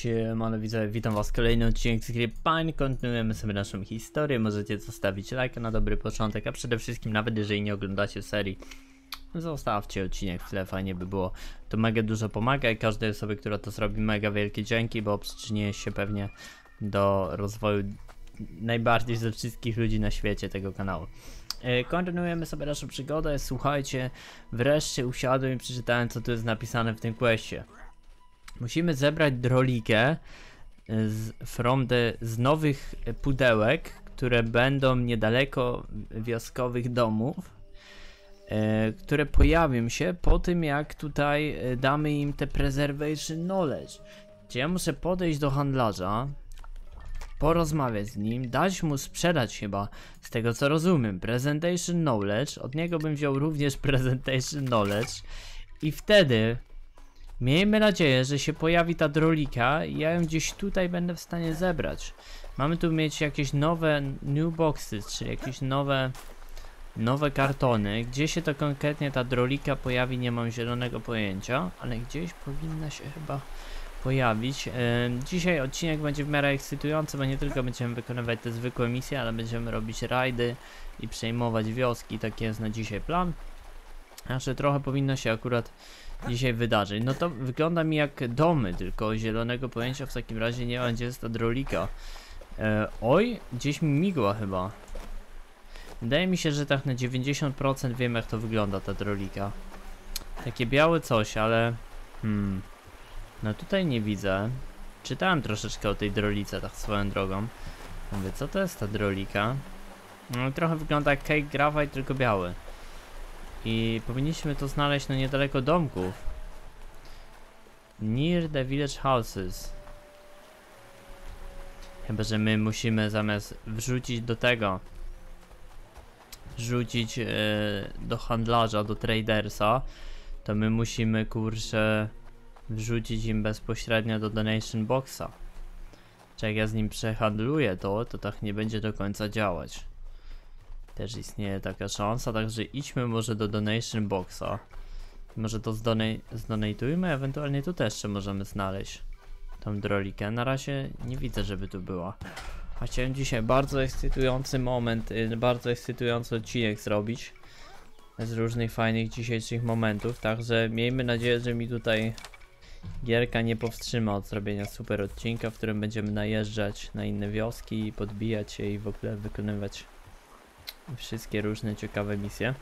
Siemano widzowie, witam was w kolejnym odcinku z gry Pań. Kontynuujemy sobie naszą historię. Możecie zostawić lajka na dobry początek, a przede wszystkim nawet jeżeli nie oglądacie serii, zostawcie odcinek w tle, fajnie by było. To mega dużo pomaga i każdej osobie, która to zrobi, mega wielkie dzięki, bo przyczyni się pewnie do rozwoju najbardziej ze wszystkich ludzi na świecie tego kanału. Kontynuujemy sobie naszą przygodę. Słuchajcie, wreszcie usiadłem i przeczytałem, co tu jest napisane w tym questie. Musimy zebrać drolikę z nowych pudełek, które będą niedaleko wioskowych domów, które pojawią się po tym, jak tutaj damy im te preservation knowledge. Czyli ja muszę podejść do handlarza, porozmawiać z nim, dać mu sprzedać chyba, z tego co rozumiem, presentation knowledge. Od niego bym wziął również presentation knowledge i wtedy miejmy nadzieję, że się pojawi ta drolika i ja ją gdzieś tutaj będę w stanie zebrać. Mamy tu mieć jakieś nowe new boxes, czyli jakieś nowe kartony. Gdzie się to konkretnie ta drolika pojawi, nie mam zielonego pojęcia, ale gdzieś powinna się chyba pojawić. Dzisiaj odcinek będzie w miarę ekscytujący, bo nie tylko będziemy wykonywać te zwykłe misje, ale będziemy robić rajdy i przejmować wioski. Taki jest na dzisiaj plan. Znaczy trochę powinno się akurat dzisiaj wydarzyć. No to wygląda mi jak domy, tylko zielonego pojęcia w takim razie nie ma, gdzie jest ta drolika. Oj, gdzieś mi migła chyba. Wydaje mi się, że tak na 90% wiem, jak to wygląda ta drolika. Takie białe coś, ale no tutaj nie widzę. Czytałem troszeczkę o tej drolice, tak swoją drogą. Mówię, co to jest ta drolika? No trochę wygląda jak cake graphite, tylko biały. I powinniśmy to znaleźć no niedaleko domków. Near the village houses. Chyba że my musimy zamiast wrzucić do tego, wrzucić do handlarza, do tradersa, to my musimy kurczę wrzucić im bezpośrednio do donation boxa. Czy jak ja z nim przehandluję to tak nie będzie do końca działać. Też istnieje taka szansa, także idźmy może do donation boxa. Może to zdonatujmy, ewentualnie tu też jeszcze możemy znaleźć tą drolikę. Na razie nie widzę, żeby tu była. A chciałem dzisiaj bardzo ekscytujący moment, bardzo ekscytujący odcinek zrobić. Z różnych fajnych dzisiejszych momentów, także miejmy nadzieję, że mi tutaj gierka nie powstrzyma od zrobienia super odcinka, w którym będziemy najeżdżać na inne wioski i podbijać je i w ogóle wykonywać wszystkie różne ciekawe misje.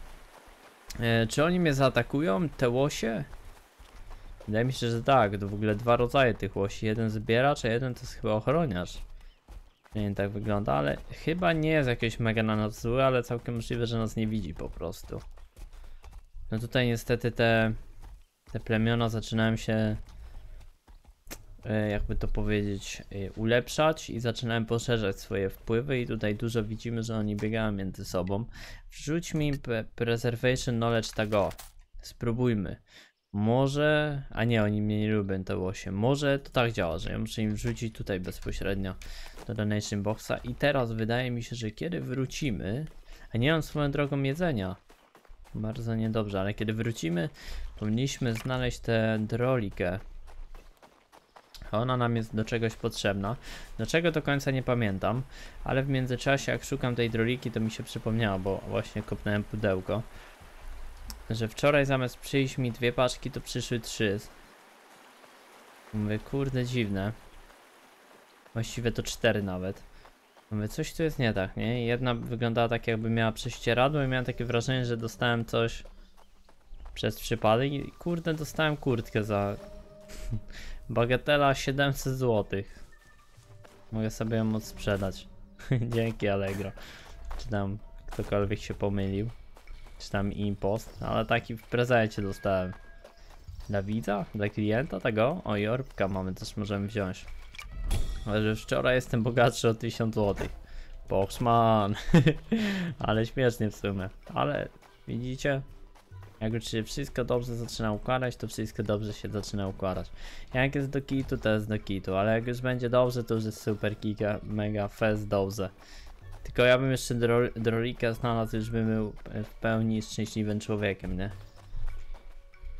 Czy oni mnie zaatakują? Te łosie? Wydaje mi się, że tak. To w ogóle dwa rodzaje tych łosi. Jeden zbieracz, a jeden to jest chyba ochroniarz. Nie wiem, tak wygląda, ale chyba nie jest jakieś mega na nas zły, ale całkiem możliwe, że nas nie widzi po prostu. No tutaj niestety te plemiona zaczynają się, jakby to powiedzieć, ulepszać i zaczynałem poszerzać swoje wpływy i tutaj dużo widzimy, że oni biegają między sobą. Wrzuć mi preservation knowledge tego. Spróbujmy. Może, a nie, oni mnie nie lubią te łosie. Może to tak działa, że ja muszę im wrzucić tutaj bezpośrednio do donation boxa i teraz wydaje mi się, że kiedy wrócimy, a nie mam swoją drogą jedzenia. Bardzo niedobrze, ale kiedy wrócimy, powinniśmy znaleźć tę drolikę. Ona nam jest do czegoś potrzebna. Do czego do końca nie pamiętam, ale w międzyczasie jak szukam tej droliki, to mi się przypomniało, bo właśnie kopnąłem pudełko, że wczoraj zamiast przyjść mi 2 paczki, to przyszły 3. Mówię, kurde, dziwne. Właściwie to 4 nawet. Mówię, coś tu jest nie tak, nie? Jedna wyglądała tak, jakby miała prześcieradło i miałem takie wrażenie, że dostałem coś przez przypadek i kurde, dostałem kurtkę za bagatela 700 zł. Mogę sobie ją odsprzedać. Dzięki Allegro. Czy tam ktokolwiek się pomylił. Czy tam impost, ale taki w prezencie dostałem. Dla widza? Dla klienta tego? O, Jorbka mamy, też możemy wziąć. Ale że wczoraj jestem bogatszy o 1000 zł. Boxman. Ale śmiesznie w sumie. Ale widzicie? Jak już się wszystko dobrze zaczyna układać, to wszystko dobrze się zaczyna układać. Jak jest do kitu, to jest do kitu. Ale jak już będzie dobrze, to już jest super kika, mega fest dobrze. Tylko ja bym jeszcze drolikę znalazł, już bym był w pełni szczęśliwym człowiekiem, nie?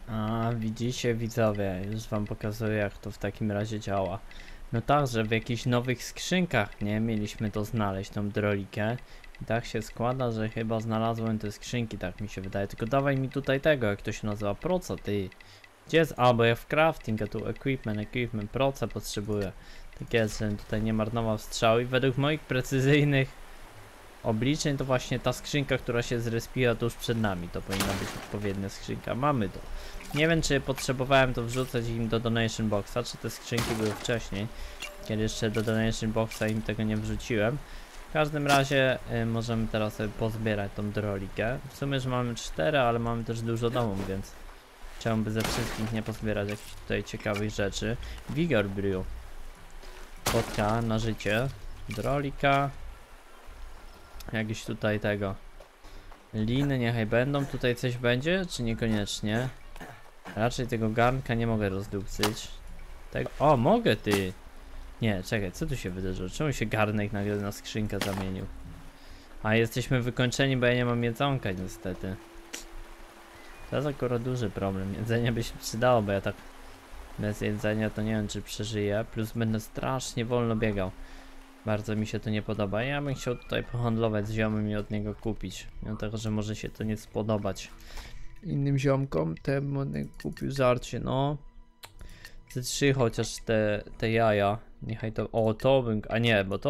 A, widzicie widzowie, już wam pokazuję jak to w takim razie działa. No tak, że w jakichś nowych skrzynkach, nie? Mieliśmy to znaleźć, tą drolikę. I tak się składa, że chyba znalazłem te skrzynki, tak mi się wydaje. Tylko dawaj mi tutaj tego, jak to się nazywa, proca, ty. Gdzie jest? A, bo ja w crafting, a tu equipment, proca potrzebuję. Tak jest, żebym tutaj nie marnował strzału i według moich precyzyjnych obliczeń to właśnie ta skrzynka, która się zrespiła tuż przed nami. To powinna być odpowiednia skrzynka. Mamy to. Nie wiem, czy potrzebowałem to wrzucać im do donation boxa, czy te skrzynki były wcześniej, kiedy jeszcze do donation boxa im tego nie wrzuciłem. W każdym razie możemy teraz sobie pozbierać tą drolikę. W sumie, że mamy 4, ale mamy też dużo domów, więc czemu by ze wszystkich nie pozbierać jakichś tutaj ciekawych rzeczy. Vigor Brew. Wodka na życie. Drolika. Jakieś tutaj tego. Liny niechaj będą. Tutaj coś będzie, czy niekoniecznie? Raczej tego garnka nie mogę rozdupcyć. Tego... O, mogę ty! Nie, czekaj, co tu się wydarzyło? Czemu się garnek nagle na skrzynkę zamienił? A jesteśmy wykończeni, bo ja nie mam jedzonka niestety. To jest akurat duży problem. Jedzenie by się przydało, bo ja tak bez jedzenia to nie wiem, czy przeżyję. Plus będę strasznie wolno biegał. Bardzo mi się to nie podoba. Ja bym chciał tutaj pohandlować z ziomem i od niego kupić. Mimo tego, że może się to nie spodobać innym ziomkom, to bym kupił żarcie, no. Ze 3 chociaż te jaja. Niechaj to... O, to bym... A nie, bo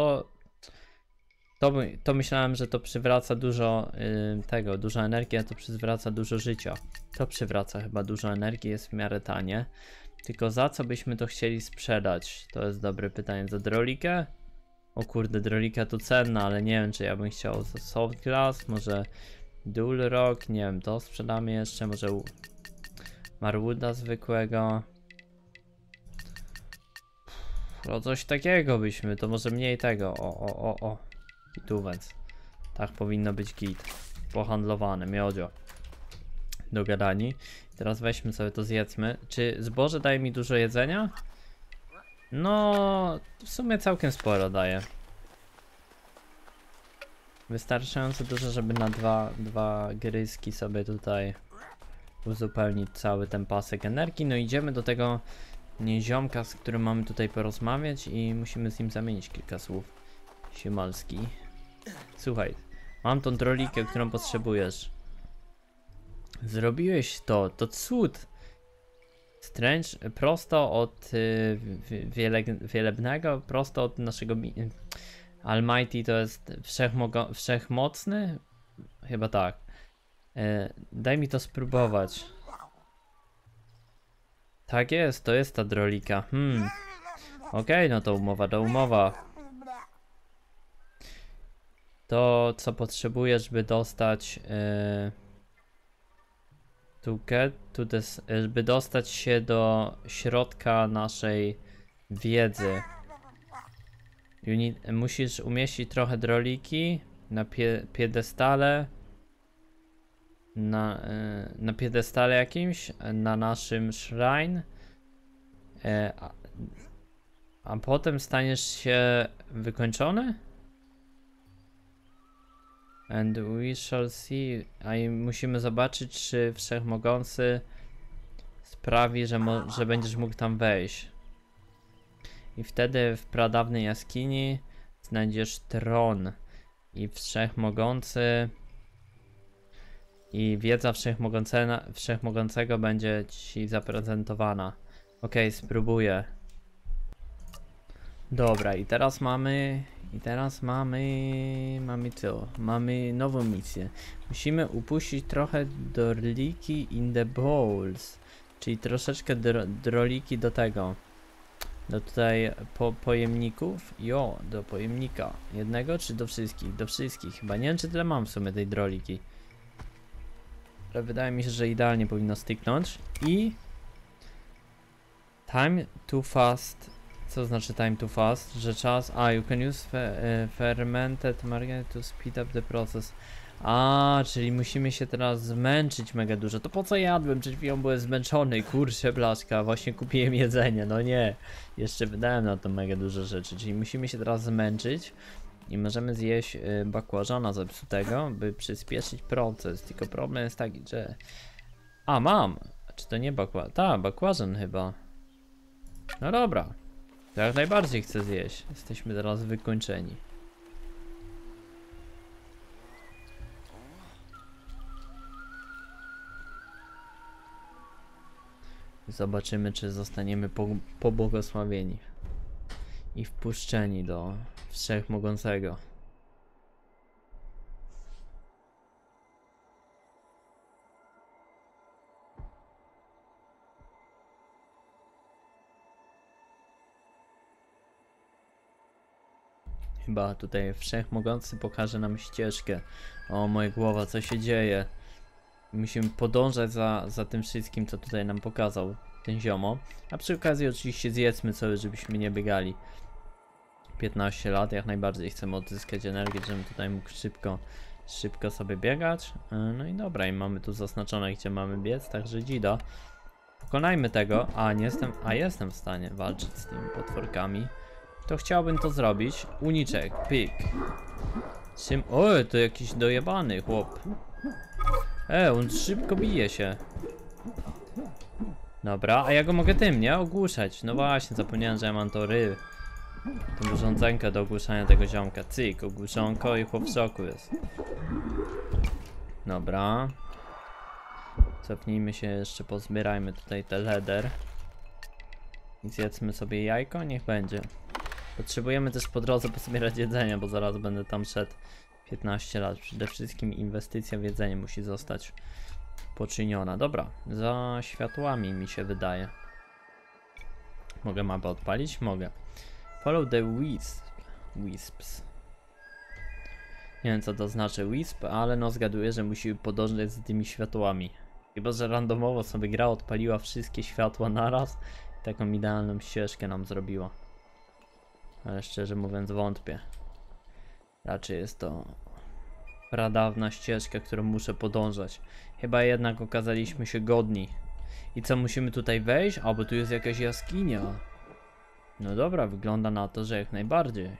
to myślałem, że to przywraca dużo tego, dużo energii, a to przywraca dużo życia. To przywraca chyba dużo energii, jest w miarę tanie. Tylko za co byśmy to chcieli sprzedać? To jest dobre pytanie. Za drolikę? O kurde, drolika to cenna, ale nie wiem, czy ja bym chciał za soft glass, może dual rock, nie wiem, to sprzedamy jeszcze, może marwooda zwykłego. No coś takiego byśmy, to może mniej tego, o. Gitówec. Tak powinno być git. Pohandlowane, miodzio. Dogadani. Teraz weźmy sobie to, zjedzmy. Czy zboże daje mi dużo jedzenia? No, w sumie całkiem sporo daje. Wystarczająco dużo, żeby na dwa gryzki sobie tutaj uzupełnić cały ten pasek energii. No idziemy do tego nieziomka, z którym mamy tutaj porozmawiać i musimy z nim zamienić kilka słów. Siemalski. Słuchaj, mam tą drolikę, którą potrzebujesz. Zrobiłeś to cud. Strange, prosto od wielebnego, prosto od naszego Almighty, to jest wszechmocny? Chyba tak. Daj mi to spróbować. Tak jest, to jest ta drolika. Okej, no to umowa do umowa. To co potrzebujesz, by dostać by dostać się do środka naszej wiedzy. Musisz umieścić trochę droliki na piedestale. Na piedestale jakimś, na naszym shrine. A potem staniesz się wykończony? And we shall see. A i musimy zobaczyć, czy Wszechmogący sprawi, że będziesz mógł tam wejść. I wtedy w pradawnej jaskini znajdziesz tron. I Wszechmogący i wiedza Wszechmogącego będzie ci zaprezentowana. Okej, spróbuję. Dobra, i teraz mamy co? Mamy nową misję. Musimy upuścić trochę droliki in the bowls. Czyli troszeczkę droliki do tego. Do tutaj pojemników. Do pojemnika. Jednego czy do wszystkich? Do wszystkich chyba. Nie wiem, czy tyle mam w sumie tej droliki. Ale wydaje mi się, że idealnie powinno styknąć. I time to fast. Co znaczy time to fast? Że czas... you can use fermented margarine to speed up the process. Czyli musimy się teraz zmęczyć mega dużo. To po co jadłem? Przed chwilą byłem zmęczony. Kurczę blaszka, właśnie kupiłem jedzenie. No nie. Jeszcze wydałem na to mega dużo rzeczy. Czyli musimy się teraz zmęczyć. I możemy zjeść bakłażana zepsutego, by przyspieszyć proces. Tylko problem jest taki, że... mam! Czy to nie bakłażan? Tak, bakłażan chyba. No dobra. To jak najbardziej chcę zjeść. Jesteśmy teraz wykończeni. Zobaczymy, czy zostaniemy pobłogosławieni i wpuszczeni do Wszechmogącego. Chyba tutaj Wszechmogący pokaże nam ścieżkę. O, moja głowa, co się dzieje? Musimy podążać za tym wszystkim, co tutaj nam pokazał ten ziomo. A przy okazji oczywiście zjedzmy sobie, żebyśmy nie biegali 15 lat. Jak najbardziej chcemy odzyskać energię, żebym tutaj mógł szybko sobie biegać. No i dobra, i mamy tu zaznaczone, gdzie mamy biec, także dzida. Pokonajmy tego. Jestem w stanie walczyć z tymi potworkami. To chciałbym to zrobić. Uniczek, pyk. O, to jakiś dojebany chłop. On szybko bije się. Dobra, a ja go mogę tym, nie? Ogłuszać. No właśnie, zapomniałem, że ja mam to tą urządzenkę do ogłuszania tego ziomka. Cyk, ogłuszonko i chłop w szoku jest. Dobra. Cofnijmy się jeszcze, pozbierajmy tutaj te leder. I zjedzmy sobie jajko, niech będzie. Potrzebujemy też po drodze pozbierać jedzenie, bo zaraz będę tam szedł 15 lat. Przede wszystkim inwestycja w jedzenie musi zostać poczyniona. Dobra, za światłami mi się wydaje. Mogę mapę odpalić? Mogę. Follow the wisps. Nie wiem, co to znaczy wisp, ale no zgaduję, że musimy podążać z tymi światłami. Chyba że randomowo sobie gra odpaliła wszystkie światła naraz i taką idealną ścieżkę nam zrobiła. Ale szczerze mówiąc wątpię. Raczej jest to pradawna ścieżka, którą muszę podążać. Chyba jednak okazaliśmy się godni. I co, musimy tutaj wejść? A, bo tu jest jakaś jaskinia. No dobra, wygląda na to, że jak najbardziej.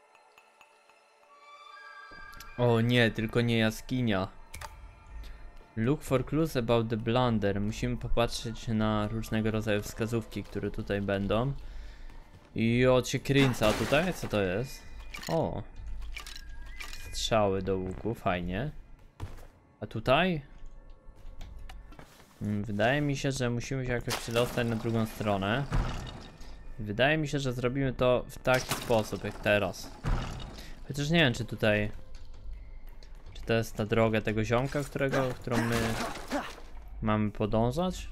O nie, tylko nie jaskinia. Look for clues about the blunder. Musimy popatrzeć na różnego rodzaju wskazówki, które tutaj będą. I o, cię kręca, a tutaj co to jest? O, strzały do łuku, fajnie. A tutaj? Wydaje mi się, że musimy się jakoś przedostać na drugą stronę. Wydaje mi się, że zrobimy to w taki sposób jak teraz. Chociaż nie wiem, czy tutaj... Czy to jest ta droga tego ziomka, którą my mamy podążać?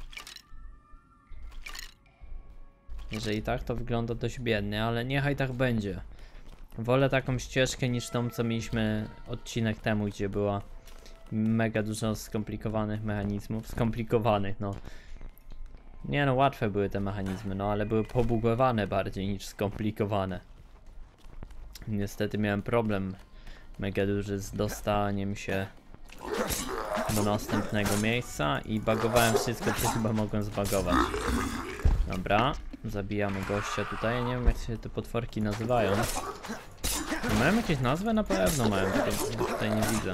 Jeżeli tak, to wygląda dość biednie, ale niechaj tak będzie. Wolę taką ścieżkę niż tą, co mieliśmy odcinek temu, gdzie była mega dużo skomplikowanych mechanizmów. Skomplikowanych, no. Nie no, łatwe były te mechanizmy, no ale były pobugowane bardziej niż skomplikowane. Niestety miałem problem mega duży z dostaniem się do następnego miejsca i bagowałem wszystko, co chyba mogłem zbagować. Dobra, zabijamy gościa tutaj. Ja nie wiem, jak się te potworki nazywają. Mają jakieś nazwy? Na pewno mają, tylko tutaj nie widzę.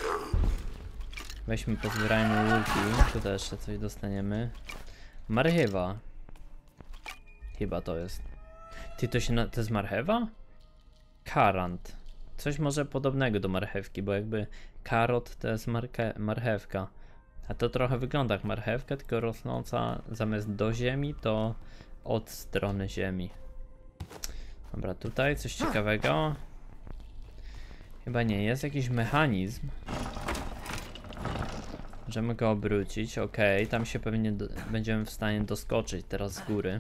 Weźmy, pozbierajmy łuki. Tutaj jeszcze coś dostaniemy. Marchewa. Chyba to jest. Ty, to jest marchewa? Karant. Coś może podobnego do marchewki, bo jakby karot to jest marchewka. A to trochę wygląda jak marchewka, tylko rosnąca zamiast do ziemi, to od strony ziemi. Dobra, tutaj coś ciekawego. Chyba nie, jest jakiś mechanizm. Możemy go obrócić, ok, tam się pewnie będziemy w stanie doskoczyć teraz z góry.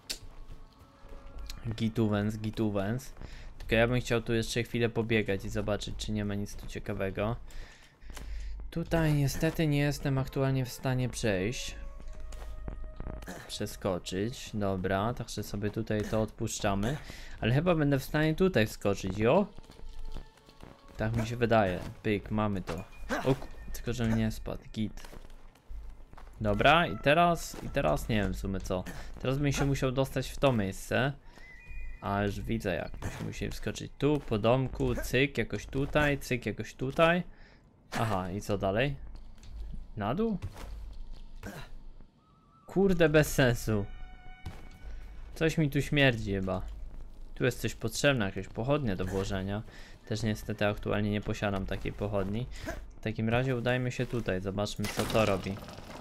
Gituvens. Tylko ja bym chciał tu jeszcze chwilę pobiegać i zobaczyć, czy nie ma nic tu ciekawego. Tutaj niestety nie jestem aktualnie w stanie przejść. Przeskoczyć, dobra, także sobie tutaj to odpuszczamy. Ale chyba będę w stanie tutaj wskoczyć, jo? Tak mi się wydaje. Pyk, mamy to. O, tylko że nie spadł, git. Dobra, i teraz nie wiem w sumie co. Teraz bym się musiał dostać w to miejsce. A już widzę jak. Musimy wskoczyć tu, po domku, cyk, jakoś tutaj, cyk, jakoś tutaj. Aha, i co dalej? Na dół? kurde bez sensu. Coś mi tu śmierdzi chyba. Tu jest coś potrzebne, jakieś pochodnie do włożenia. Też niestety aktualnie nie posiadam takiej pochodni. W takim razie udajmy się tutaj, zobaczmy co to robi.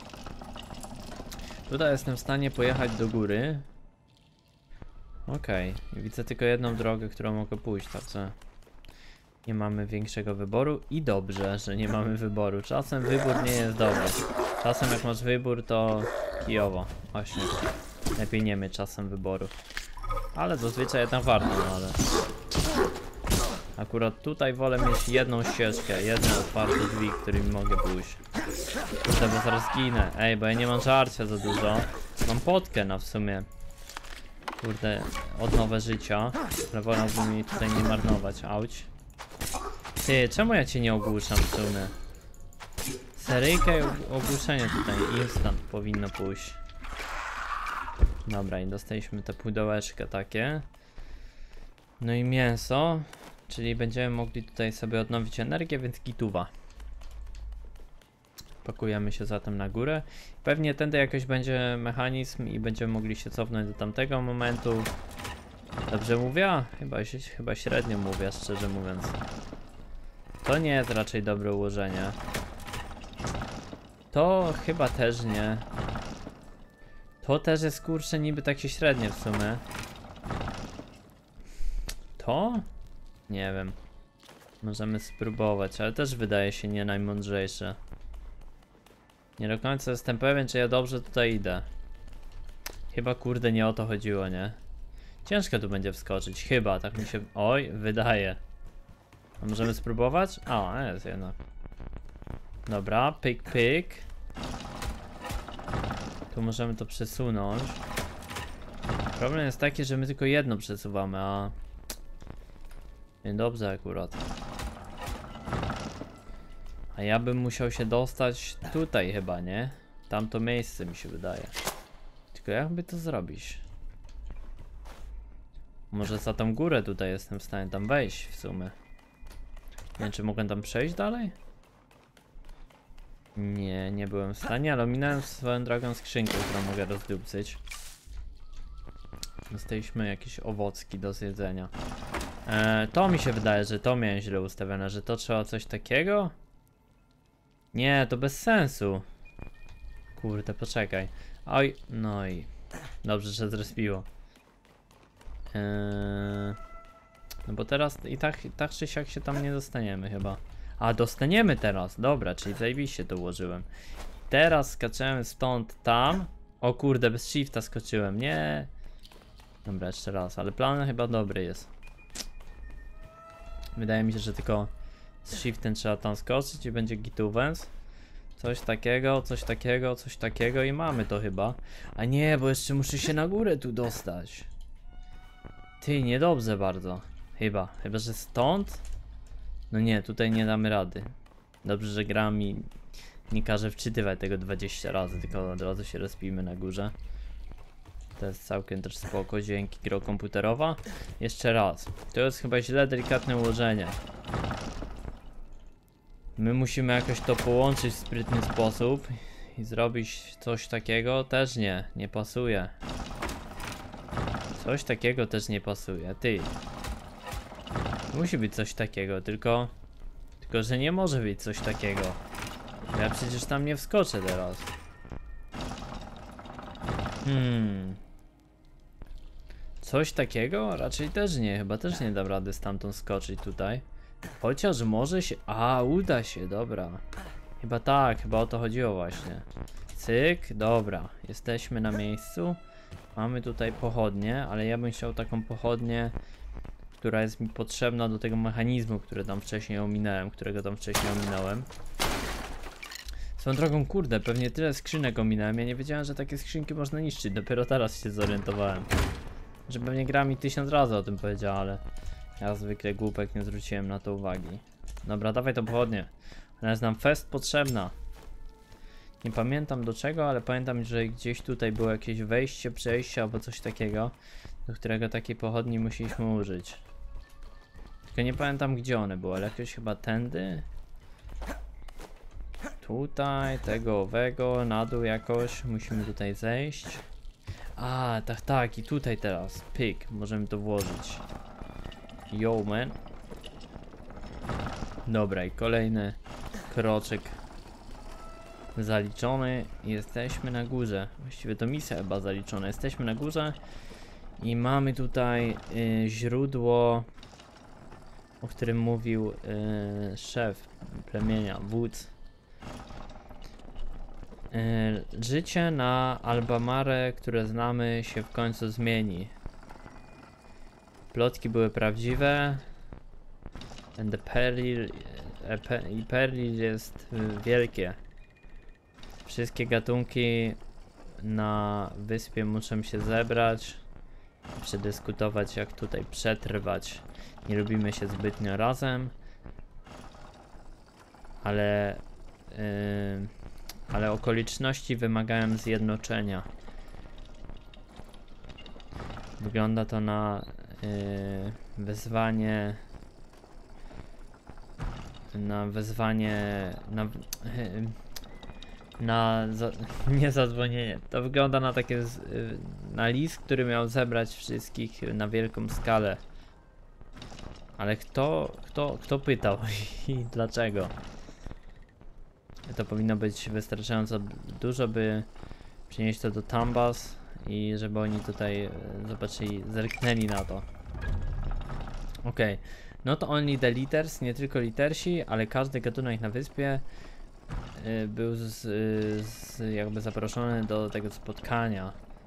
Tutaj jestem w stanie pojechać do góry. Okej, widzę tylko jedną drogę, którą mogę pójść, także nie mamy większego wyboru i dobrze, że nie mamy wyboru. Czasem wybór nie jest dobry. Czasem jak masz wybór, to kijowo. Właśnie, lepiej nie mieć czasem wyboru. Ale zazwyczaj jednak warto, no ale akurat tutaj wolę mieć jedną ścieżkę, jedne otwarte drzwi, którymi mogę pójść. Kurde, bo zaraz ginę. Ej, bo ja nie mam żarcia za dużo. Mam potkę na w sumie. Kurde, odnowę życia. Ale wolałbym jej tutaj nie marnować. Auć. Ty, czemu ja cię nie ogłuszam w sumie? Seryjka i ogłuszenie tutaj instant powinno pójść. Dobra, i dostaliśmy te pudełeczka takie. No i mięso. Czyli będziemy mogli tutaj sobie odnowić energię, więc gituwa. Pakujemy się zatem na górę. Pewnie tędy jakoś będzie mechanizm i będziemy mogli się cofnąć do tamtego momentu. Dobrze mówię? Chyba średnio mówię, szczerze mówiąc. To nie jest raczej dobre ułożenie. To chyba też nie. To też jest kurczę niby takie średnie w sumie. To? Nie wiem. Możemy spróbować, ale też wydaje się nie najmądrzejsze. Nie do końca jestem pewien, czy ja dobrze tutaj idę. Chyba kurde nie o to chodziło, nie? Ciężko tu będzie wskoczyć, chyba, tak mi się... Oj, wydaje. A możemy spróbować? O, jest jednak. Dobra, pyk, pyk. Tu możemy to przesunąć. Problem jest taki, że my tylko jedno przesuwamy, a... Niedobrze akurat. A ja bym musiał się dostać tutaj chyba, nie? Tamto miejsce mi się wydaje. Tylko jakby to zrobić? Może za tą górę tutaj jestem w stanie tam wejść w sumie. Nie wiem, czy mogę tam przejść dalej? Nie, nie byłem w stanie, ale ominąłem swoją drogą skrzynkę, którą mogę rozdupcyć. Dostaliśmy jakieś owocki do zjedzenia. To mi się wydaje, że to miałem źle ustawione, że to trzeba coś takiego? Nie, to bez sensu. Kurde, poczekaj. Oj, no i... Dobrze, że zrespiło. No bo teraz i tak czy siak się tam nie dostaniemy chyba. A, dostaniemy teraz, dobra, czyli zajebiście to ułożyłem. Teraz skaczemy stąd tam. O kurde, bez shifta skoczyłem, nie. Dobra, jeszcze raz, ale plan chyba dobry jest. Wydaje mi się, że tylko z shiftem trzeba tam skoczyć i będzie gituvens. Coś takiego, coś takiego, coś takiego i mamy to chyba. A nie, bo jeszcze muszę się na górę tu dostać. Ty, niedobrze bardzo. Chyba, że stąd? No nie, tutaj nie damy rady. Dobrze, że gra mi nie każe wczytywać tego 20 razy, tylko od razu się rozpijmy na górze. To jest całkiem też spoko, dzięki gro komputerowa. Jeszcze raz, to jest chyba źle delikatne ułożenie. My musimy jakoś to połączyć w sprytny sposób i zrobić coś takiego. Też nie pasuje. Coś takiego też nie pasuje, ty. Musi być coś takiego, tylko że nie może być coś takiego. Ja przecież tam nie wskoczę teraz. Coś takiego? Raczej też nie, chyba też nie dam rady stamtąd skoczyć tutaj. Chociaż może się... A, uda się, dobra. Chyba tak, chyba o to chodziło właśnie. Cyk, dobra, jesteśmy na miejscu. Mamy tutaj pochodnię, ale ja bym chciał taką pochodnię, która jest mi potrzebna do tego mechanizmu, który tam wcześniej ominąłem, którego tam wcześniej ominąłem. Swoją drogą, kurde, pewnie tyle skrzynek ominąłem, ja nie wiedziałem, że takie skrzynki można niszczyć, dopiero teraz się zorientowałem. Że pewnie gra mi 1000 razy o tym powiedziała, ale ja zwykle głupek nie zwróciłem na to uwagi. Dobra, dawaj to pochodnie. Ona jest nam fest potrzebna. Nie pamiętam do czego, ale pamiętam, że gdzieś tutaj było jakieś wejście, przejście albo coś takiego, do którego takiej pochodni musieliśmy użyć. Tylko nie pamiętam gdzie one były, ale jakoś chyba tędy? Tutaj, tego, owego, na dół jakoś. Musimy tutaj zejść. A, tak, i tutaj teraz. Pyk, możemy to włożyć. Yo, man. Dobra, i kolejny kroczek zaliczony. Jesteśmy na górze. Właściwie to misja chyba zaliczona. Jesteśmy na górze i mamy tutaj źródło, o którym mówił szef plemienia, wódz. Życie na Albamare, które znamy, się w końcu zmieni. Plotki były prawdziwe. And the peril jest wielkie. Wszystkie gatunki na wyspie muszą się zebrać, przedyskutować, jak tutaj przetrwać. Nie lubimy się zbytnio razem, ale okoliczności wymagają zjednoczenia. Wygląda to na wezwanie, nie zadzwonienie. To wygląda na takie na list, który miał zebrać wszystkich na wielką skalę. Ale kto pytał i dlaczego? To powinno być wystarczająco dużo, by przynieść to do Tambas i żeby oni tutaj zobaczyli, zerknęli na to. Okej. Not only the leaders, nie tylko litersi, ale każdy gatunek na wyspie był jakby zaproszony do tego spotkania.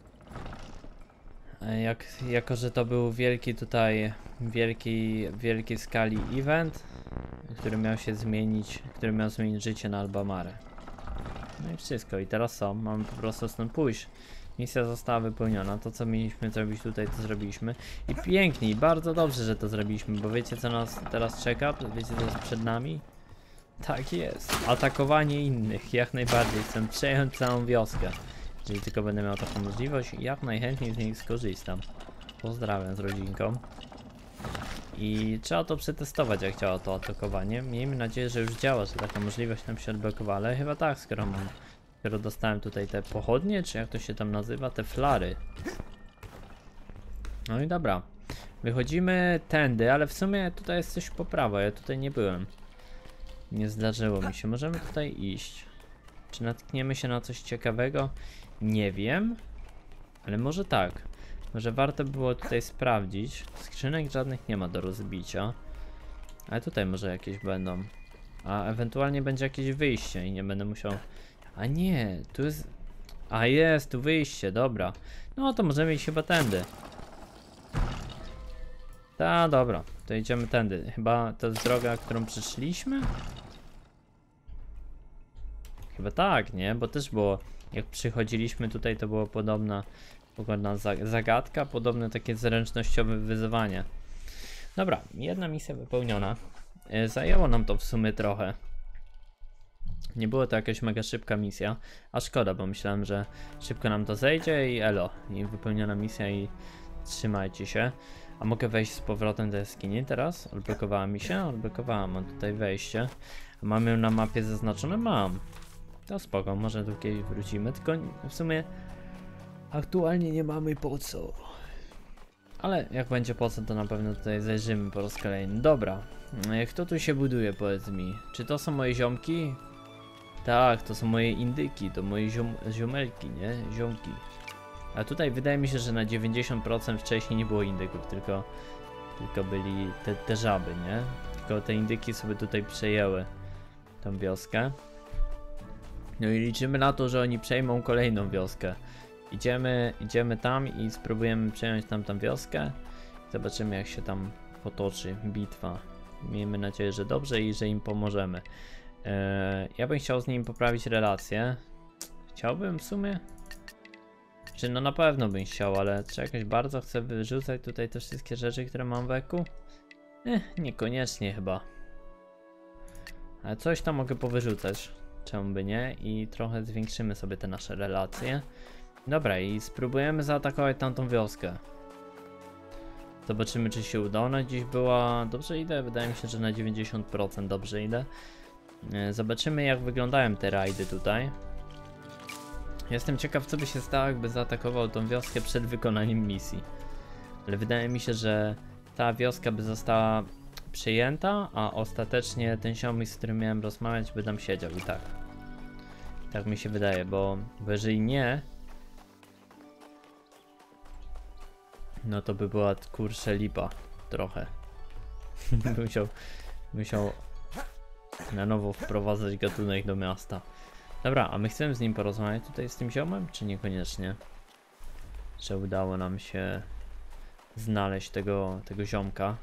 Jako że to był wielki tutaj, wielkiej skali event, który miał zmienić życie na Albamare. No i wszystko, i teraz mamy po prostu stąd pójść. Misja została wypełniona, to co mieliśmy zrobić tutaj, to zrobiliśmy. I pięknie, i bardzo dobrze, że to zrobiliśmy, bo wiecie co nas teraz czeka? Wiecie co jest przed nami? Tak jest, atakowanie innych, jak najbardziej, chcę przejąć całą wioskę. Jeżeli tylko będę miał taką możliwość, jak najchętniej z niej skorzystam. Pozdrawiam z rodzinką. I trzeba to przetestować, jak działa to atakowanie. Miejmy nadzieję, że już działa, że taka możliwość nam się odblokowała, ale chyba tak, skoro dostałem tutaj te pochodnie, czy jak to się tam nazywa, te flary. No i dobra. Wychodzimy tędy, ale w sumie tutaj jest coś po prawo, ja tutaj nie byłem. Nie zdarzyło mi się. Możemy tutaj iść. Czy natkniemy się na coś ciekawego? Nie wiem. Ale może tak. Może warto było tutaj sprawdzić. Skrzynek żadnych nie ma do rozbicia. Ale tutaj może jakieś będą. A ewentualnie będzie jakieś wyjście i nie będę musiał... A nie, tu jest... A jest, tu wyjście, dobra. No to możemy iść chyba tędy. Ta, dobra, to idziemy tędy. Chyba to jest droga, którą przyszliśmy? Chyba tak, nie? Bo też było, jak przychodziliśmy tutaj, to było podobna zagadka, podobne takie zręcznościowe wyzwanie. Dobra, jedna misja wypełniona. Zajęło nam to w sumie trochę. Nie było to jakaś mega szybka misja, a szkoda, bo myślałem, że szybko nam to zejdzie i elo. I wypełniona misja i trzymajcie się. A mogę wejść z powrotem do jaskini teraz? Odblokowała mi się? Odblokowała, mam tutaj wejście. Mam ją na mapie zaznaczone? Mam. To spoko, może tu kiedyś wrócimy, tylko w sumie aktualnie nie mamy po co. Ale jak będzie po co, to na pewno tutaj zajrzymy po raz kolejny. Dobra, kto tu się buduje, powiedz mi? Czy to są moje ziomki? Tak, to są moje indyki, to moje ziomelki, nie? Ziomki. A tutaj wydaje mi się, że na 90% wcześniej nie było indyków, tylko byli te żaby, nie? Tylko te indyki sobie tutaj przejęły tą wioskę. No i liczymy na to, że oni przejmą kolejną wioskę. Idziemy tam i spróbujemy przejąć tamtą wioskę. Zobaczymy, jak się tam potoczy bitwa. Miejmy nadzieję, że dobrze i że im pomożemy. Ja bym chciał z nim poprawić relacje. Chciałbym w sumie? Czy no na pewno bym chciał, ale czy jakoś bardzo chcę wyrzucać tutaj te wszystkie rzeczy, które mam w eku? Niekoniecznie chyba. Ale coś tam mogę powyrzucać. Czemu by nie? I trochę zwiększymy sobie te nasze relacje. Dobra, i spróbujemy zaatakować tamtą wioskę. Zobaczymy, czy się uda. Ona dziś była... Dobrze idę? Wydaje mi się, że na 90% dobrze idę. Zobaczymy, jak wyglądają te rajdy tutaj. Jestem ciekaw, co by się stało, jakby zaatakował tą wioskę przed wykonaniem misji. Ale wydaje mi się, że ta wioska by została przejęta, a ostatecznie ten ziomek, z którym miałem rozmawiać, by tam siedział i tak. Tak mi się wydaje, bo jeżeli nie, no to by była, kurczę, lipa trochę. musiał na nowo wprowadzać gatunek do miasta. Dobra, a my chcemy z nim porozmawiać tutaj z tym ziomem, czy niekoniecznie? Że udało nam się znaleźć tego ziomka.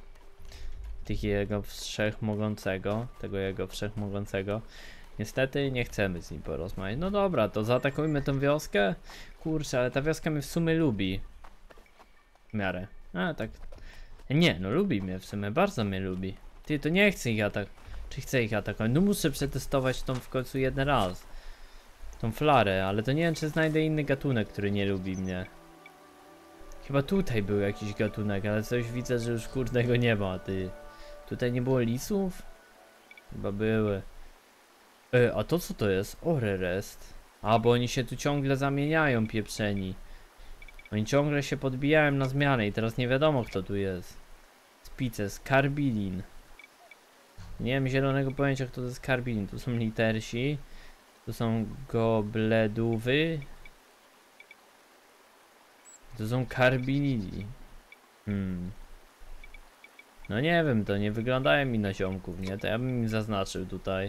Tego jego wszechmogącego. Niestety nie chcemy z nim porozmawiać. No dobra, to zaatakujmy tę wioskę. Kurczę, ale ta wioska mnie w sumie lubi. W miarę. A tak. Nie, no lubi mnie w sumie, bardzo mnie lubi. Ty, to nie chcę ich atakować. Czy chcę ich atakować? No muszę przetestować tą w końcu jeden raz. Tą flarę, ale to nie wiem, czy znajdę inny gatunek, który nie lubi mnie. Chyba tutaj był jakiś gatunek, ale coś widzę, że już kurde go nie ma, ty. Tutaj nie było lisów? Chyba były. A to co to jest? Orerest. A, bo oni się tu ciągle zamieniają, pieprzeni. Oni ciągle się podbijają na zmianę i teraz nie wiadomo, kto tu jest. Spices, Karbilin. Nie mam zielonego pojęcia, kto to jest Karbilin. Tu są litersi. Tu są gobledówy. To są Karbilini. No nie wiem, to nie wyglądają mi na ziomków, nie? To ja bym im zaznaczył tutaj.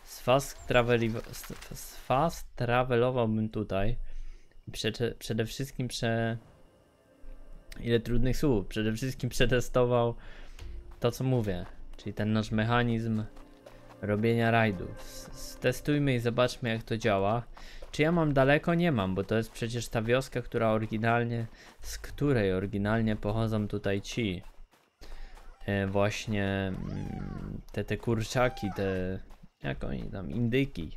Fast travelowałbym tutaj. Przede wszystkim ile trudnych słów. Przede wszystkim przetestował to, co mówię. Czyli ten nasz mechanizm robienia rajdów. Testujmy i zobaczmy, jak to działa. Czy ja mam daleko? Nie mam, bo to jest przecież ta wioska, z której oryginalnie pochodzą tutaj ci. Właśnie te kurczaki, jak oni tam, indyki.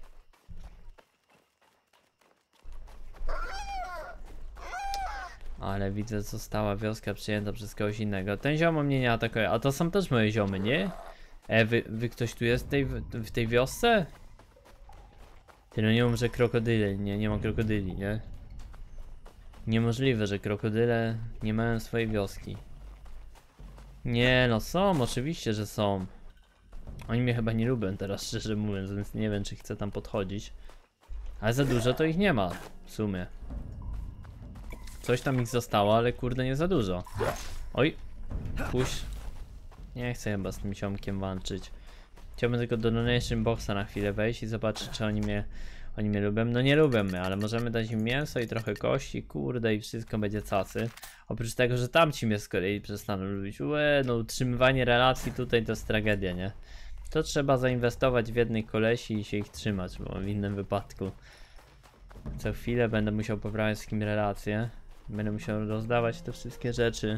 Ale widzę, została wioska przejęta przez kogoś innego. Ten ziom mnie nie atakuje, a to są też moje ziomy, nie? Wy ktoś tu jest w tej wiosce? Ty, no nie mów, że krokodyle, nie ma krokodyli, nie? Niemożliwe, że krokodyle nie mają swojej wioski. Nie no, są, oczywiście, że są. Oni mnie chyba nie lubią teraz, szczerze mówiąc, więc nie wiem, czy chcę tam podchodzić. Ale za dużo to ich nie ma, w sumie. Coś tam ich zostało, ale kurde nie za dużo. Oj, puść. Nie chcę chyba z tym ziomkiem walczyć. Chciałbym tylko do Donation Boxa na chwilę wejść i zobaczyć, czy oni mnie lubią. No nie lubią mnie, ale możemy dać im mięso i trochę kości, kurde, i wszystko będzie cacy. Oprócz tego, że tamci mnie z kolei przestaną lubić. No utrzymywanie relacji tutaj to jest tragedia, nie? To trzeba zainwestować w jednych kolesi i się ich trzymać, bo w innym wypadku co chwilę będę musiał poprawiać z kim relacje. Będę musiał rozdawać te wszystkie rzeczy,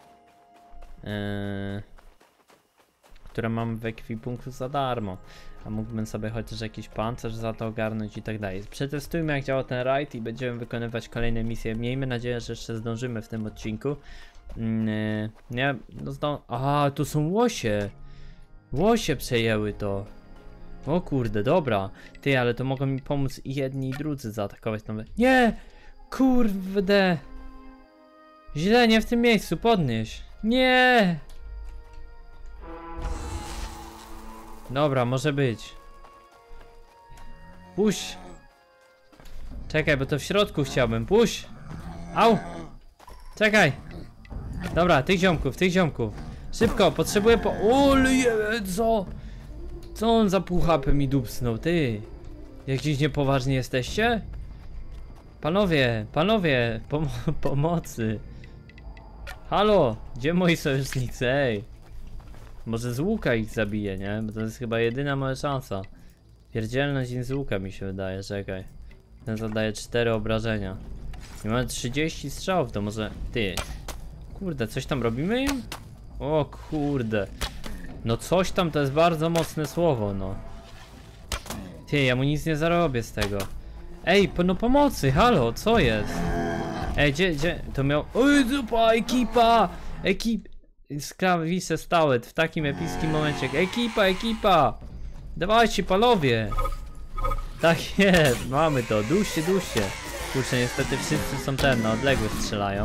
które mam w ekwipunku za darmo. A mógłbym sobie chociaż jakiś pancerz za to ogarnąć i tak dalej. Przetestujmy, jak działa ten raid i będziemy wykonywać kolejne misje. Miejmy nadzieję, że jeszcze zdążymy w tym odcinku. Nie, no aha, tu są łosie. Łosie przejęły to. O kurde, dobra. Ty, ale to mogą mi pomóc i jedni i drudzy zaatakować tą... Nie! Kurde! Źle, nie w tym miejscu, podnieś. Nie! Dobra, może być. Puść! Czekaj, bo to w środku chciałbym. Puść! Au! Czekaj! Dobra, tych ziomków. Szybko, potrzebuję co on za pół HP mi dupsnął, ty? Jakiś niepoważni jesteście? Panowie, pomocy. Halo, gdzie moi sojusznicy, ej? Może z łuka ich zabiję, nie? Bo to jest chyba jedyna moja szansa. Pierdzielność im z łuka mi się wydaje, czekaj. Ten zadaje 4 obrażenia. I mamy 30 strzałów, to może... Ty. Kurde, coś tam robimy im? O kurde. No coś tam to jest bardzo mocne słowo, no. Ty, ja mu nic nie zarobię z tego. Ej, no pomocy, halo, co jest? Ej, gdzie? To miał... Oj, zupa, ekipa! Skrawice stałe w takim epickim momencie. Ekipa! Dawajcie panowie! Tak jest, mamy to, duście. Kurczę, niestety wszyscy są na odległość strzelają.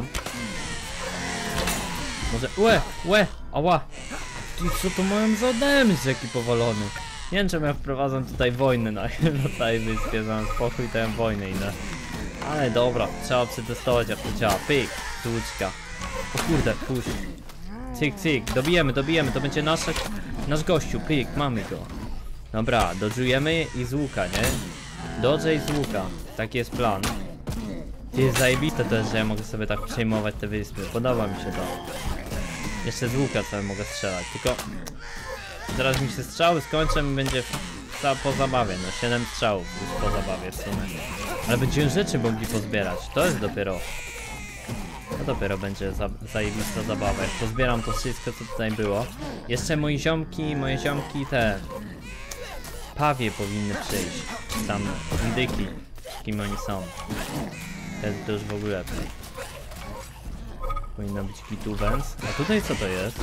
Może, ała! Ty, co to mają za damage jaki powalony? Nie wiem czemu ja wprowadzam tutaj wojnę na tej wyspie, zamiast spokój to ja wojnę idę. Ale dobra, trzeba przetestować jak to działa. Pyk, z łuczka. O kurde, puść. Cyk, dobijemy, to będzie nasz gościu, pyk, mamy go. Dobra, dodżujemy i z łuka, nie? Dodże i z łuka, taki jest plan. Jest zajebiste też, że ja mogę sobie tak przejmować te wyspy, podoba mi się to. Jeszcze z łuka sobie mogę strzelać, tylko... Zaraz mi się strzały skończą i będzie po zabawie, no 7 strzałów już po zabawie w sumie. Ale będziemy rzeczy mogli pozbierać, to jest dopiero... To dopiero będzie zajebista zabawa, jak pozbieram to wszystko co tutaj było. Jeszcze moje ziomki te... Pawie powinny przyjść, czy tam indyki, kim oni są. To już w ogóle... Powinno być Kituvens. A tutaj co to jest?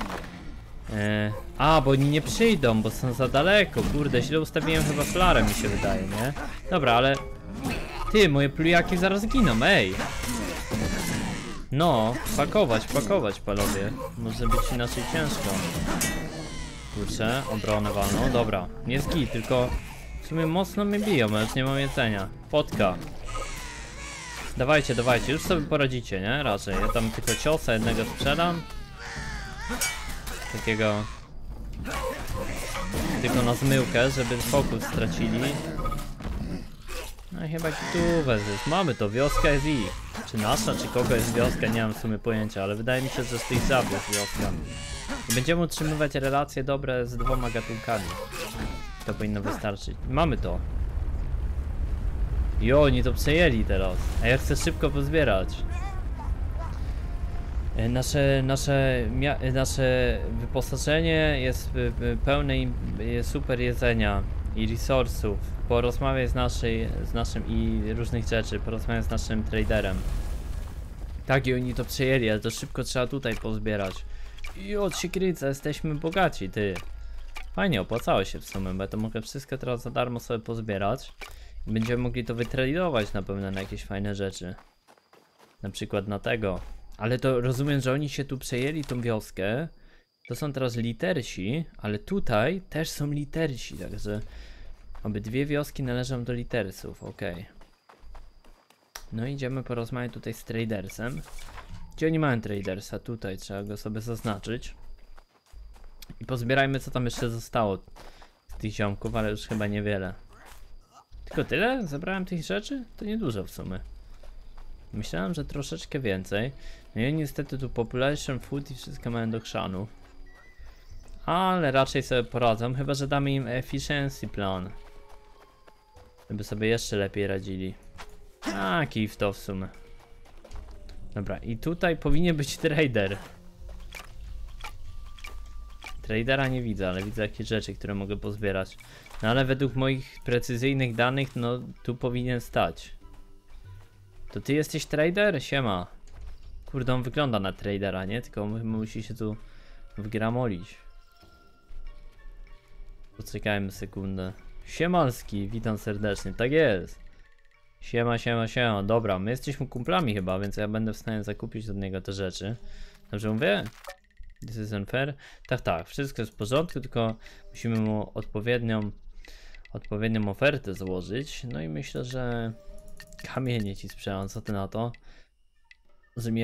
Bo oni nie przyjdą, bo są za daleko. Kurde, źle ustawiłem chyba flarę, mi się wydaje, nie? Dobra, ale... Ty, moje plujaki zaraz giną, ej! No, pakować panowie. Może być inaczej ciężko. Kurczę, obronę walną, dobra. Nie zgij, tylko... W sumie mocno mnie biją, ale już nie mam jedzenia. Potka. Dawajcie, już sobie poradzicie, nie? Raczej. Ja tam tylko ciosa jednego sprzedam. Takiego... Tylko na zmyłkę, żeby fokus stracili. No i chyba Kituvens jest. Mamy to, wioska jest ich. Czy nasza, czy kogo jest wioska, nie mam w sumie pojęcia, ale wydaje mi się, że z tych żab jest wioska. I będziemy utrzymywać relacje dobre z 2 gatunkami. To powinno wystarczyć. Mamy to. I oni to przejęli teraz. A ja chcę szybko pozbierać. Nasze wyposażenie jest pełne super jedzenia i resursów. Porozmawiaj z naszym i różnych rzeczy. Porozmawiaj z naszym traderem. Tak, i oni to przejęli, ale to szybko trzeba tutaj pozbierać. I od siekryca, jesteśmy bogaci, ty. Fajnie, opłacało się w sumie, bo ja to mogę wszystko teraz za darmo sobie pozbierać. I będziemy mogli to wytradować na pewno na jakieś fajne rzeczy. Na przykład na tego. Ale to rozumiem, że oni się tu przejęli tą wioskę. To są teraz litersi, ale tutaj też są litersi, także... Obydwie wioski należą do litersów, okej. No idziemy porozmawiać tutaj z tradersem. Gdzie oni mają tradersa? Tutaj trzeba go sobie zaznaczyć. I pozbierajmy co tam jeszcze zostało z tych ziomków, ale już chyba niewiele. Tylko tyle? Zabrałem tych rzeczy? To niedużo w sumie. Myślałem, że troszeczkę więcej. No i niestety tu population, food i wszystko mają do chrzanów. Ale raczej sobie poradzą, chyba że damy im efficiency plan. Żeby sobie jeszcze lepiej radzili. Kij w to w sumie. Dobra, i tutaj powinien być trader. Tradera nie widzę, ale widzę jakieś rzeczy, które mogę pozbierać. No ale według moich precyzyjnych danych, no tu powinien stać. To ty jesteś trader? Siema. Kurde, on wygląda na tradera, nie? Tylko musi się tu wgramolić. Poczekajmy sekundę. Siemalski, witam serdecznie, tak jest. Siema. Dobra, my jesteśmy kumplami chyba, więc ja będę w stanie zakupić od niego te rzeczy. Dobrze mówię? This is unfair. Tak, wszystko jest w porządku, tylko musimy mu odpowiednią ofertę złożyć. No i myślę, że kamienie ci sprzedam, co ty na to? Brzmi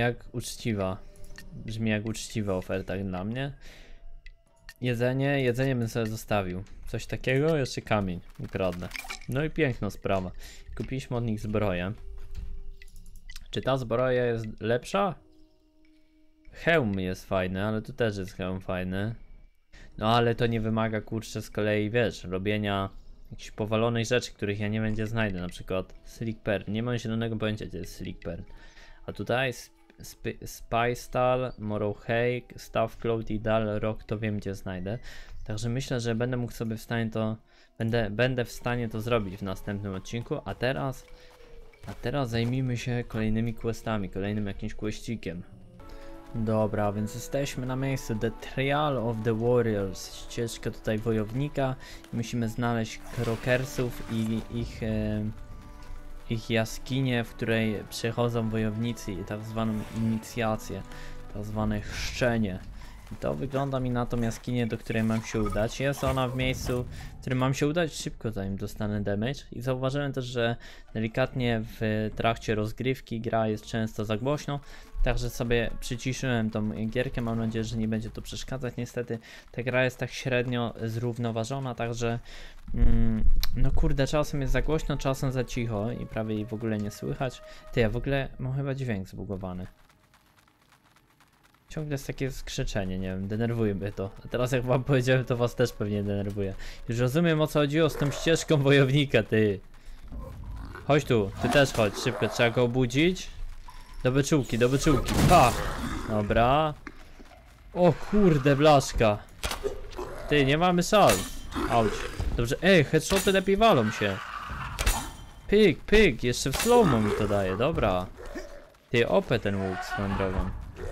jak uczciwa oferta dla mnie. Jedzenie bym sobie zostawił. Coś takiego, jeszcze kamień ukradnę. No i piękna sprawa. Kupiliśmy od nich zbroję. Czy ta zbroja jest lepsza? Hełm jest fajny, ale tu też jest hełm fajny. No ale to nie wymaga, kurczę, z kolei, wiesz, robienia jakichś powalonych rzeczy, których ja nie będzie znajdę. Na przykład Slick Pearl. Nie mam zielonego pojęcia, gdzie jest Slick Pearl. A tutaj Spy Stal, Morrow Hake, Staff Cloth i Dal Rock, to wiem, gdzie znajdę. Także myślę, że będę mógł sobie będę w stanie to zrobić w następnym odcinku, a teraz zajmijmy się kolejnymi questami, kolejnym jakimś questikiem. Dobra, więc jesteśmy na miejscu. The Trial of the Warriors. Ścieżka tutaj wojownika. Musimy znaleźć Krokersów i ich jaskinię, w której przechodzą wojownicy i tak zwaną inicjację, tak zwane chrzczenie. I to wygląda mi na tą jaskinię, do której mam się udać. Jest ona w miejscu, w którym mam się udać szybko, zanim dostanę damage. I zauważyłem też, że delikatnie w trakcie rozgrywki gra jest często za głośno. Także sobie przyciszyłem tą gierkę, mam nadzieję, że nie będzie to przeszkadzać. Niestety ta gra jest tak średnio zrównoważona, także no kurde, czasem jest za głośno, czasem za cicho i prawie jej w ogóle nie słychać. Ty, ja w ogóle mam chyba dźwięk zbugowany. Ciągle jest takie skrzyczenie, nie wiem, denerwuje mnie to. A teraz jak wam powiedziałem, to was też pewnie denerwuje. Już rozumiem, o co chodziło z tą ścieżką wojownika, ty. Chodź tu, ty też chodź, szybko, trzeba go obudzić. Do wyczółki, do wyczółki. Pa! Dobra. O kurde, blaszka. Ty, nie mamy szans. Auć. Dobrze, headshoty lepiej walą się. Pyk, pyk, jeszcze w slow-mo mi to daje, dobra. Ty, OP ten łuk swoją drogą.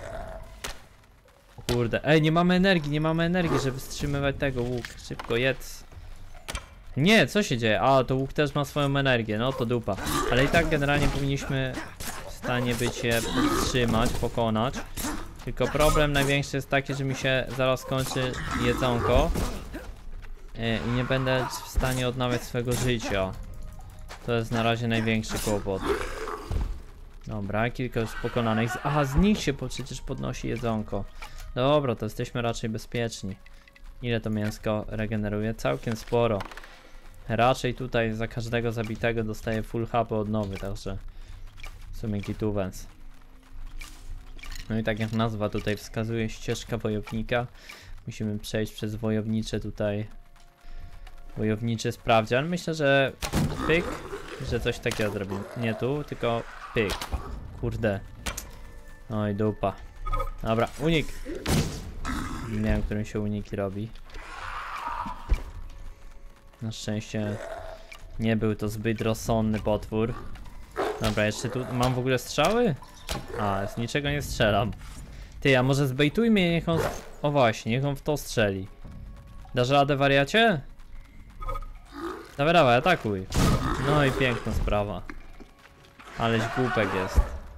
O kurde, nie mamy energii, żeby wstrzymywać tego łuk. Szybko, jedz. Nie, co się dzieje? A, to łuk też ma swoją energię, no to dupa. Ale i tak generalnie powinniśmy w stanie być je powstrzymać, pokonać. Tylko problem największy jest taki, że mi się zaraz kończy jedzonko i nie będę w stanie odnawiać swojego życia. To jest na razie największy kłopot. Dobra, kilka już pokonanych. Aha, z nich się przecież podnosi jedzonko. Dobra, to jesteśmy raczej bezpieczni. Ile to mięsko regeneruje? Całkiem sporo. Raczej tutaj za każdego zabitego dostaję full HP od nowy, także w sumie gituvens. No i tak jak nazwa tutaj wskazuje, ścieżka wojownika. Musimy przejść przez wojownicze tutaj. Wojowniczy sprawdzian. Myślę, że pyk, że coś takiego zrobił. Nie tu, tylko pyk. Kurde. Oj, dupa. Dobra, unik. Nie wiem, którym się uniki robi. Na szczęście nie był to zbyt rozsądny potwór. Dobra, jeszcze tu mam w ogóle strzały? A, z niczego nie strzelam. Ty, a może zbejtujmy je, niech on... O właśnie, niech on w to strzeli. Dasz radę, wariacie? Dawaj, dawaj, atakuj. No i piękna sprawa. Aleś głupek jest.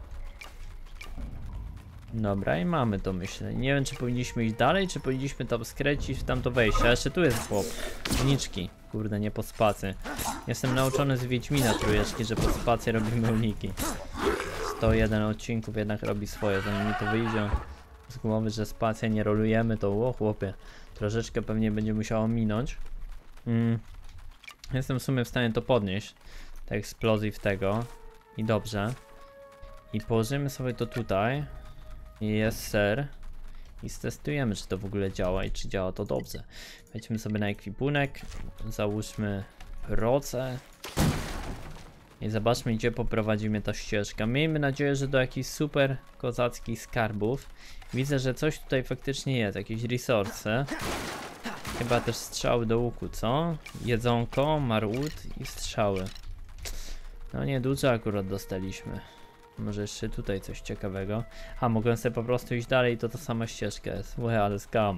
Dobra, i mamy to, myślę. Nie wiem, czy powinniśmy iść dalej, czy powinniśmy tam skręcić w tamto wejście. A jeszcze tu jest chłop. Zniczki. Kurde, nie pod spacy. Jestem nauczony z Wiedźmina trójeczki, że pod spację robimy uniki. 101 odcinków jednak robi swoje, zanim mi to wyjdzie z głowy, że spację nie rolujemy, to o chłopie, troszeczkę pewnie będzie musiało minąć. Jestem w sumie w stanie to podnieść, te eksplozji w tego i dobrze. I położymy sobie to tutaj. Jest ser. I stestujemy, czy to w ogóle działa i czy działa to dobrze. Wejdźmy sobie na ekwipunek, załóżmy proce i zobaczmy, gdzie poprowadzi mnie ta ścieżka. Miejmy nadzieję, że do jakichś super kozackich skarbów. Widzę, że coś tutaj faktycznie jest, jakieś resource. Chyba też strzały do łuku, co? Jedzonko, marłut i strzały. No nie dużo akurat dostaliśmy. Może jeszcze tutaj coś ciekawego. A, mogłem sobie po prostu iść dalej, to ta sama ścieżka jest. Łe, ale skam.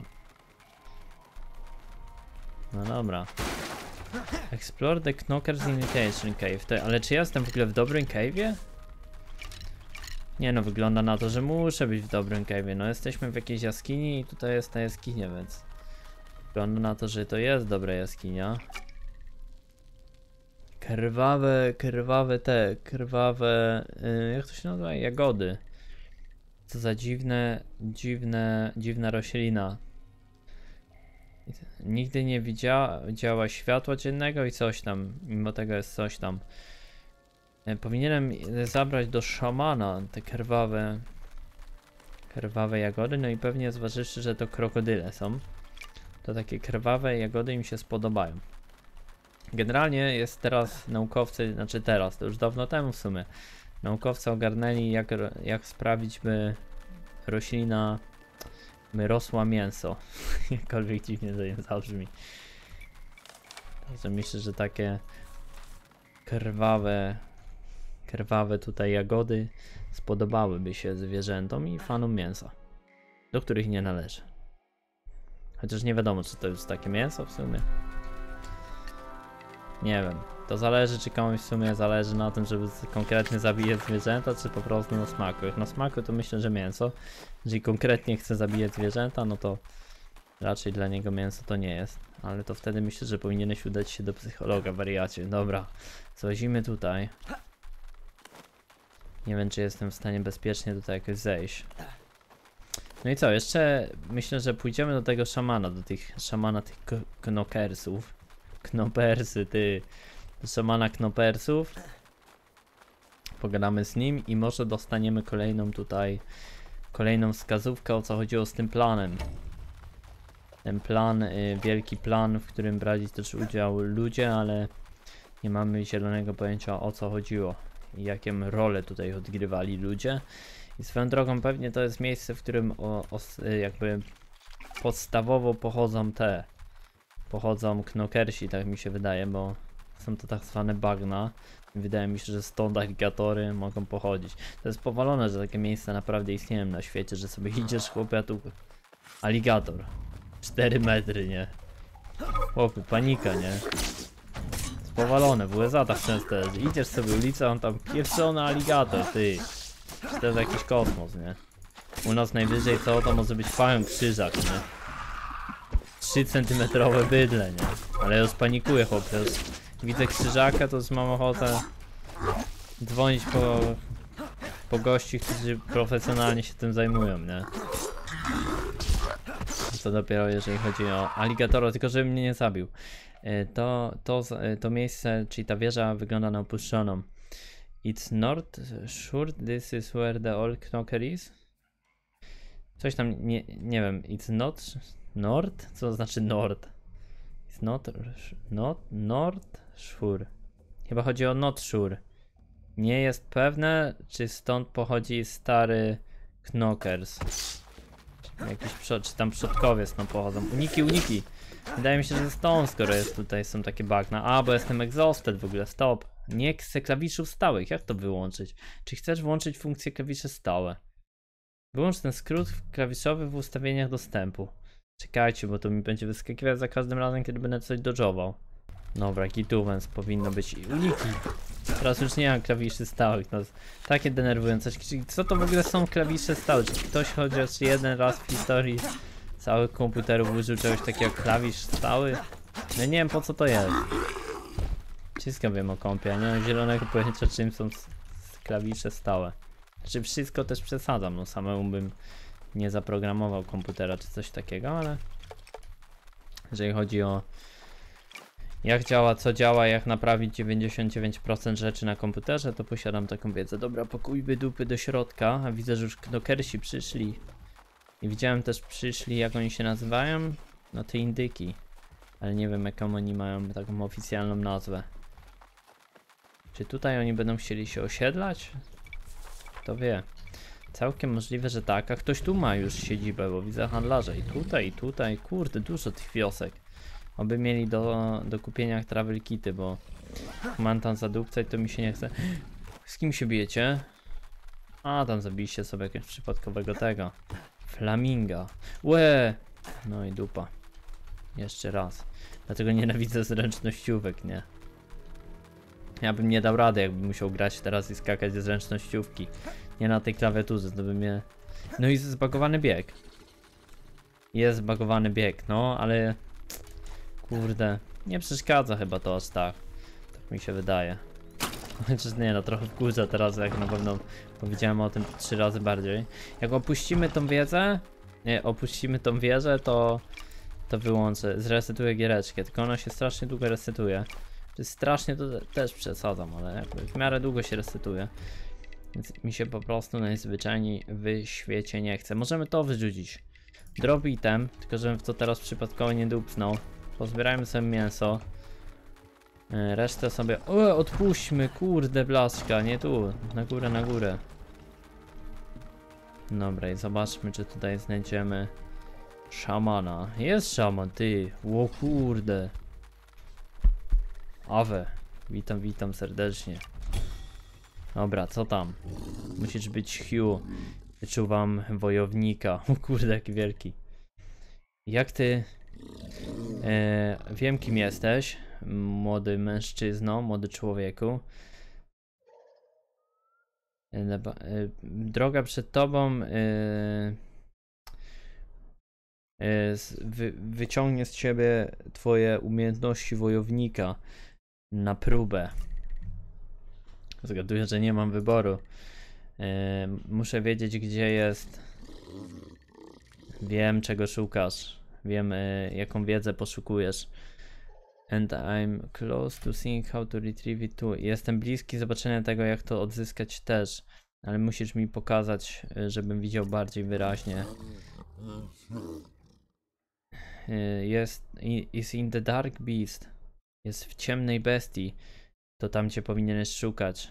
No dobra. Explore the Knockers Imitation Cave. Ale czy ja jestem w ogóle w dobrym cave'ie? Nie no, wygląda na to, że muszę być w dobrym cave'ie. No jesteśmy w jakiejś jaskini i tutaj jest ta jaskinia, więc wygląda na to, że to jest dobra jaskinia. Krwawe, jak to się nazywa? Jagody. Co za dziwna roślina. Nigdy nie widziała światła dziennego i coś tam, mimo tego jest coś tam. Powinienem zabrać do szamana te krwawe jagody, no i pewnie zważywszy, że to krokodyle są, to takie krwawe jagody im się spodobają. Generalnie jest teraz naukowcy, znaczy teraz, to już dawno temu w sumie, naukowcy ogarnęli jak sprawić, by roślina rosła mięso. Jakkolwiek dziwnie to nie zabrzmi. Także myślę, że takie krwawe tutaj jagody spodobałyby się zwierzętom i fanom mięsa. do których nie należy. Chociaż nie wiadomo, czy to jest takie mięso w sumie. Nie wiem. To zależy, czy komuś w sumie zależy na tym, żeby konkretnie zabijać zwierzęta, czy po prostu na smaku. Jak na smaku, to myślę, że mięso. Jeżeli konkretnie chce zabijać zwierzęta, no to raczej dla niego mięso to nie jest. Ale to wtedy myślę, że powinieneś udać się do psychologa, wariacie. Dobra, złazimy tutaj. Nie wiem, czy jestem w stanie bezpiecznie tutaj jakoś zejść. No i co, jeszcze myślę, że pójdziemy do tego szamana, do tych szamana tych knokersów. Knopersy, ty. Do szamana knopersów. Pogadamy z nim i może dostaniemy kolejną wskazówkę, o co chodziło z tym planem. Ten plan, wielki plan, w którym brali też udział ludzie, ale nie mamy zielonego pojęcia, o co chodziło i jaką rolę tutaj odgrywali ludzie. I swoją drogą pewnie to jest miejsce, w którym jakby podstawowo pochodzą knokersi, tak mi się wydaje, bo są to tak zwane bagna. Wydaje mi się, że stąd aligatory mogą pochodzić. To jest powalone, że takie miejsca naprawdę istnieją na świecie, że sobie idziesz, chłopie, a tu aligator. 4 metry, nie? Chłopie, panika, nie? Powalone, w USA tak często jest. Idziesz sobie ulicą, on tam pieprzony aligator, ty. To jest jakiś kosmos, nie? U nas najwyżej to może być pająk krzyżak, nie? 3 centymetrowe bydle, nie? Ale ja już panikuję, chłopie. Już widzę krzyżaka, to już mam ochotę dzwonić po gości, którzy profesjonalnie się tym zajmują, nie? Co dopiero jeżeli chodzi o aligatora, tylko żeby mnie nie zabił. To miejsce, czyli ta wieża wygląda na opuszczoną. It's not sure this is where the old knocker is? Coś tam, nie wiem, it's not north? Co to znaczy north? It's not sure. Chyba chodzi o not sure. Nie jest pewne, czy stąd pochodzi stary knockers. Jakiś czy tam przodkowie stąd pochodzą. Uniki. Wydaje mi się, że stąd, skoro jest tutaj, są takie bagna. A, bo jestem exhausted w ogóle, stop. Nie chcę klawiszów stałych, jak to wyłączyć? Czy chcesz włączyć funkcję klawisze stałe? Wyłącz ten skrót klawiszowy w ustawieniach dostępu. Czekajcie, bo to mi będzie wyskakiwać za każdym razem, kiedy będę coś dodżował. Dobra, gituvens powinno być i uniki. Teraz już nie mam klawiszy stałych, no takie denerwujące. Co to w ogóle są klawisze stałe? Czy ktoś chociaż jeden raz w historii całych komputerów użył czegoś takiego jak klawisz stały? No nie wiem, po co to jest. Wszystko wiem o kompie, a nie mam zielonego pojęcia, czym są klawisze stałe. Znaczy wszystko też przesadzam, no samemu bym nie zaprogramował komputera czy coś takiego, ale jeżeli chodzi o jak działa, co działa, jak naprawić 99% rzeczy na komputerze, to posiadam taką wiedzę. Dobra, pakujmy dupy do środka, a widzę, że już knokersi przyszli. I widziałem też przyszli, jak oni się nazywają? No te indyki. Ale nie wiem, jaką oni mają taką oficjalną nazwę. Czy tutaj oni będą chcieli się osiedlać? Kto wie. Całkiem możliwe, że tak. A ktoś tu ma już siedzibę, bo widzę handlarza. I tutaj. Kurde, dużo tych wiosek. Oby mieli do kupienia travel kity, bo mam tam zadupcać, to mi się nie chce. Z kim się bijecie? A, tam zabiliście sobie jakiegoś przypadkowego tego. Flaminga. Łe! No i dupa. Jeszcze raz. Dlatego nienawidzę zręcznościówek, nie? Ja bym nie dał rady, jakbym musiał grać teraz i skakać ze zręcznościówki. Nie na tej klawiaturze, to by mnie... No i zbagowany bieg. Jest zbagowany bieg, no, ale... Kurde, nie przeszkadza chyba to aż tak. Tak mi się wydaje. Chociaż nie, no trochę wkurza teraz, jak na pewno powiedziałem o tym 3 razy bardziej. Jak opuścimy tą wiedzę, to wyłączę, zresetuję giereczkę, tylko ona się strasznie długo resetuje. Strasznie to też przesadzam, ale jakby w miarę długo się resetuje. Więc mi się po prostu najzwyczajniej w świecie nie chce. Możemy to wyrzucić. Drop item, tylko żebym w to teraz przypadkowo nie dupsnął. Pozbierajmy sobie mięso. Resztę sobie... O, odpuśćmy, kurde blaszka, nie tu. Na górę. Dobra, i zobaczmy, czy tutaj znajdziemy szamana. Jest szaman, ty. O kurde. Awe. Witam serdecznie. Dobra, co tam? Musisz być Hugh. Wyczuwam wojownika. O kurde, jaki wielki. Jak ty... wiem, kim jesteś. Młody mężczyzno, młody człowieku. Droga przed tobą wyciągnie z ciebie twoje umiejętności wojownika na próbę. Zgaduję, że nie mam wyboru. Muszę wiedzieć, gdzie jest. Wiem, czego szukasz. Wiem, jaką wiedzę poszukujesz. And I'm close to seeing how to retrieve it too. Jestem bliski zobaczenia tego, jak to odzyskać też. Ale musisz mi pokazać, żebym widział bardziej wyraźnie. Is in the dark beast. Jest w ciemnej bestii. To tam cię powinieneś szukać.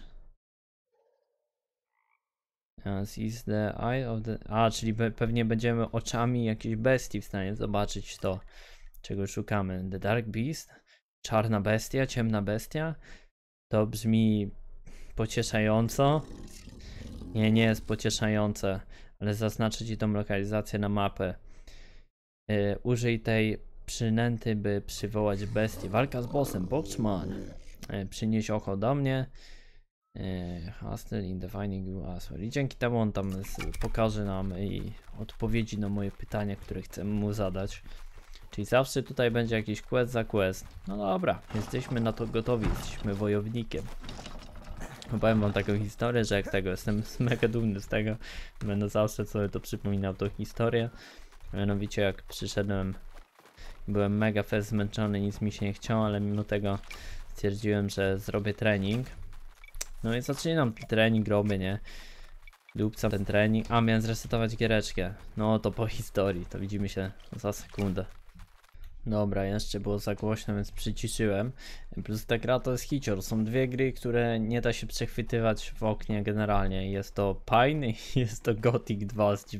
Is the eye of the... czyli pewnie będziemy oczami jakiejś bestii w stanie zobaczyć to, czego szukamy. The dark beast? Czarna bestia? Ciemna bestia? To brzmi pocieszająco. Nie jest pocieszające, ale zaznaczę ci tą lokalizację na mapę. Użyj tej przynęty, by przywołać bestię. Walka z bossem, Boxman. Przynieś oko do mnie. Hostile in defining you as well. I dzięki temu on tam pokaże nam i odpowiedzi na moje pytania, które chcemy mu zadać. Czyli zawsze tutaj będzie jakiś quest za quest. No dobra, jesteśmy na to gotowi, jesteśmy wojownikiem. Powiem wam taką historię, że jak tego, jestem mega dumny z tego. Będę zawsze sobie to przypominał, tą historię. Mianowicie jak przyszedłem, byłem mega fest zmęczony, nic mi się nie chciało, ale mimo tego stwierdziłem, że zrobię trening. No i zaczynam trening, robię, nie? Dupcam ten trening. Miałem zresetować giereczkę. No to po historii, to widzimy się za sekundę. Dobra, jeszcze było za głośno, więc przyciszyłem. Plus ta gra to jest hicior. Są dwie gry, które nie da się przechwytywać w oknie generalnie. Jest to Pine i jest to Gothic 2 z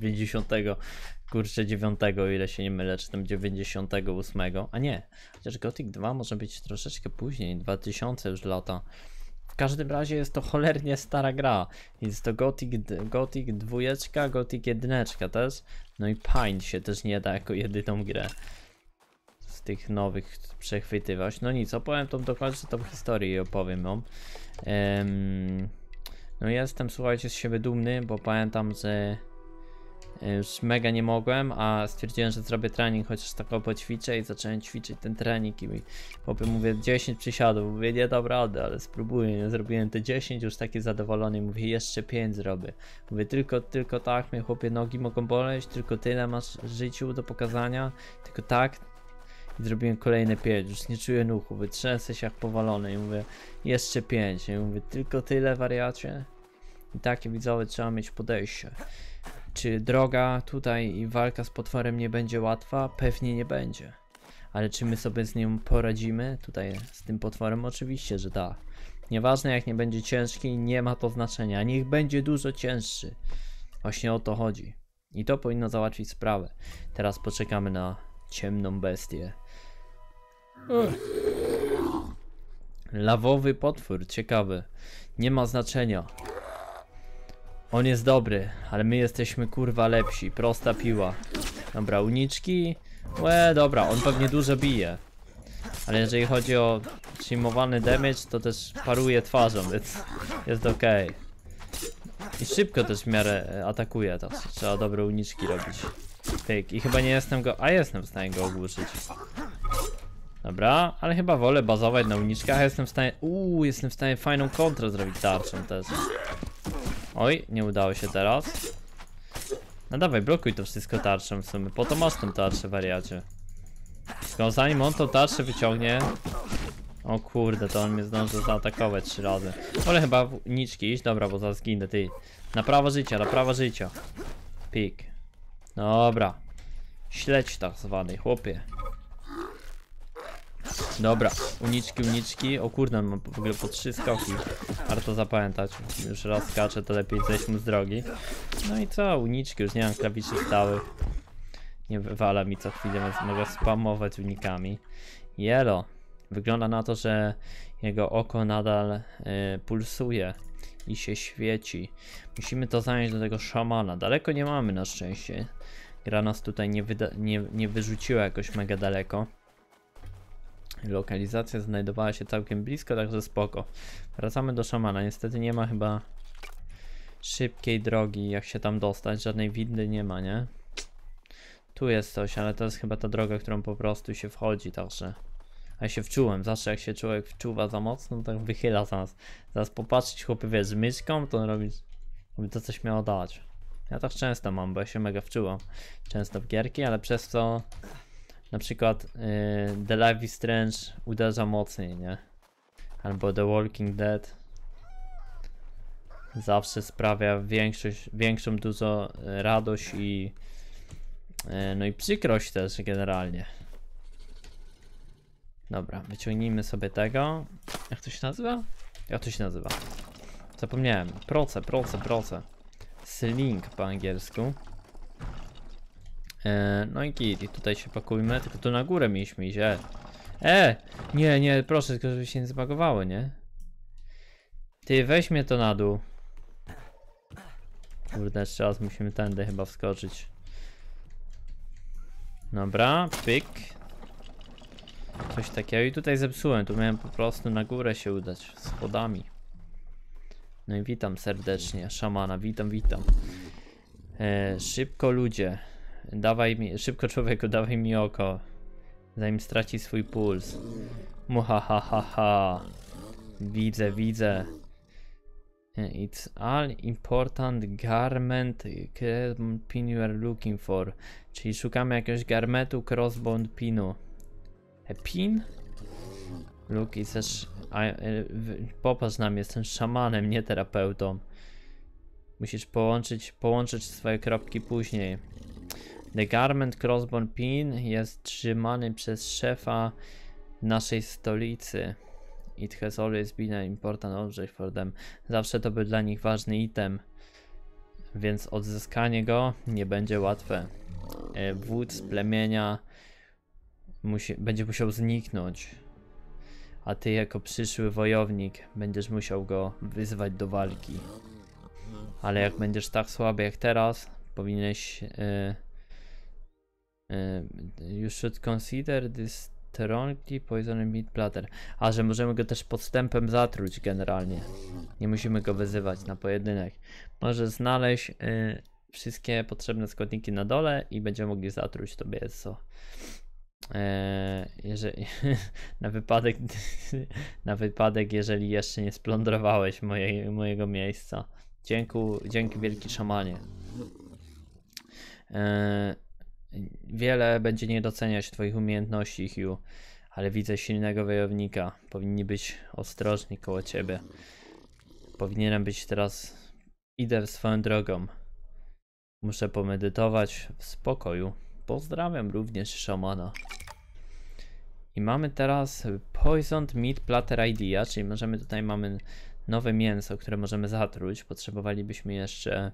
9, o ile się nie mylę, czy tam 98. A nie, chociaż Gothic 2 może być troszeczkę później, 2000 już lata. W każdym razie jest to cholernie stara gra. Jest to Gothic 2, Gothic 1 też. No i Pine się też nie da jako jedyną grę z tych nowych przechwytywać. No nic, opowiem tą dokładnie tą historię i opowiem ją. No jestem, słuchajcie, z siebie dumny, bo pamiętam, że już mega nie mogłem, a stwierdziłem, że zrobię trening, chociaż tak poćwiczę i zacząłem ćwiczyć ten trening i chłopie mówię 10 przysiadów, mówię nie dam rady, ale spróbuję, nie zrobiłem te 10, już taki zadowolony, mówię jeszcze 5 zrobię, mówię tylko tak, mnie chłopie nogi mogą boleć, tylko tyle masz w życiu do pokazania, tylko tak i zrobiłem kolejne 5, już nie czuję nóg, mówię trzęsę się jak powalony i mówię jeszcze 5 i mówię tylko tyle wariacie i takie widzowie trzeba mieć podejście. Czy droga tutaj i walka z potworem nie będzie łatwa? Pewnie nie będzie. Ale czy my sobie z nią poradzimy? Tutaj z tym potworem? Oczywiście, że tak. Nieważne jak nie będzie ciężki, nie ma to znaczenia. Niech będzie dużo cięższy. Właśnie o to chodzi. I to powinno załatwić sprawę. Teraz poczekamy na ciemną bestię. Lawowy potwór, ciekawy. Nie ma znaczenia. On jest dobry, ale my jesteśmy kurwa lepsi. Prosta piła. Dobra, uniczki. Dobra, on pewnie dużo bije. Ale jeżeli chodzi o przyjmowany damage, to też paruje twarzą, więc jest ok. I szybko też w miarę atakuje. To trzeba dobre uniczki robić. Pyk. I chyba nie jestem go... jestem w stanie go ogłuszyć. Dobra, ale chyba wolę bazować na uniczkach. Jestem w stanie... jestem w stanie fajną kontrę zrobić tarczą też. Oj, nie udało się teraz. No dawaj, blokuj to wszystko tarczą w sumie. Po to masz tą tarczę, wariacie. Tylko zanim on tą tarczę wyciągnie... O kurde, to on mnie zdążył zaatakować 3 razy. Wolę chyba w niczki iść. Dobra, bo zaraz zginę, ty. Na prawo życia. Pik. Dobra. Śledź tak zwany, chłopie. Dobra, uniczki. O kurde, mam w ogóle po 3 skoki. Warto zapamiętać. Już raz skaczę, to lepiej zejść mu z drogi. No i co, uniczki, już nie mam klawiszy stałych. Nie wywala mi co chwilę, więc mogę spamować unikami. Wygląda na to, że jego oko nadal pulsuje. i się świeci. Musimy to zanieść do tego szamana. Daleko nie mamy na szczęście. Gra nas tutaj nie wyrzuciła jakoś mega daleko. Lokalizacja znajdowała się całkiem blisko, także spoko. Wracamy do szamana. Niestety nie ma chyba szybkiej drogi, jak się tam dostać. Żadnej windy nie ma, nie? Tu jest coś, ale to jest chyba ta droga, którą po prostu się wchodzi, także... A ja się wczułem, zawsze jak się człowiek wczuwa za mocno, to tak wychyla zaraz. Zaraz popatrzeć chłopie, wiesz, z myszką, to robić... By to coś miało dać. Ja tak często mam, bo ja się mega wczułam. Często w gierki, ale przez to... Na przykład The Life is Strange uderza mocniej, nie? Albo The Walking Dead zawsze sprawia większą dużo radość i no i przykrość też generalnie. Dobra, wyciągnijmy sobie tego. Jak to się nazywa? Jak to się nazywa? Zapomniałem. Proce. Sling po angielsku. No i git, i tutaj się pakujmy, tylko tu na górę mieliśmy iść, nie, proszę, tylko żeby się nie zbagowało, nie? Ty, weź mnie to na dół. Kurde, jeszcze raz musimy tędy chyba wskoczyć. Dobra, pyk. Coś takiego i tutaj zepsułem, tu miałem po prostu na górę się udać, schodami. No i witam serdecznie, szamana, witam. Szybko ludzie. Szybko człowieku, dawaj mi oko, zanim straci swój puls. Muhahaha. Widzę. It's all important garment pin you are looking for. Czyli szukamy jakiegoś garmentu crossbone pinu. A pin? Look, popatrz na mnie, jestem szamanem, nie terapeutą. Musisz połączyć swoje kropki później. The garment crossbone pin jest trzymany przez szefa naszej stolicy. It has always been an important object for them. Zawsze to był dla nich ważny item, więc odzyskanie go nie będzie łatwe. Wódz plemienia będzie musiał zniknąć, a ty jako przyszły wojownik będziesz musiał go wyzwać do walki. Ale jak będziesz tak słaby jak teraz, powinieneś you should consider this strongly poisoned meat platter. A że możemy go też podstępem zatruć generalnie. Nie musimy go wyzywać na pojedynek. Może znaleźć wszystkie potrzebne składniki na dole i będziemy mogli zatruć tobie co. Jeżeli na wypadek, jeżeli jeszcze nie splądrowałeś mojego miejsca. Dzięki wielki szamanie. Wiele będzie nie doceniać twoich umiejętności, Hugh, ale widzę silnego wojownika. Powinni być ostrożni koło ciebie. Powinienem być teraz... Idę swoją drogą. Muszę pomedytować w spokoju. Pozdrawiam również szamana. I mamy teraz Poisoned Meat Platter Idea, czyli mamy nowe mięso, które możemy zatruć. Potrzebowalibyśmy jeszcze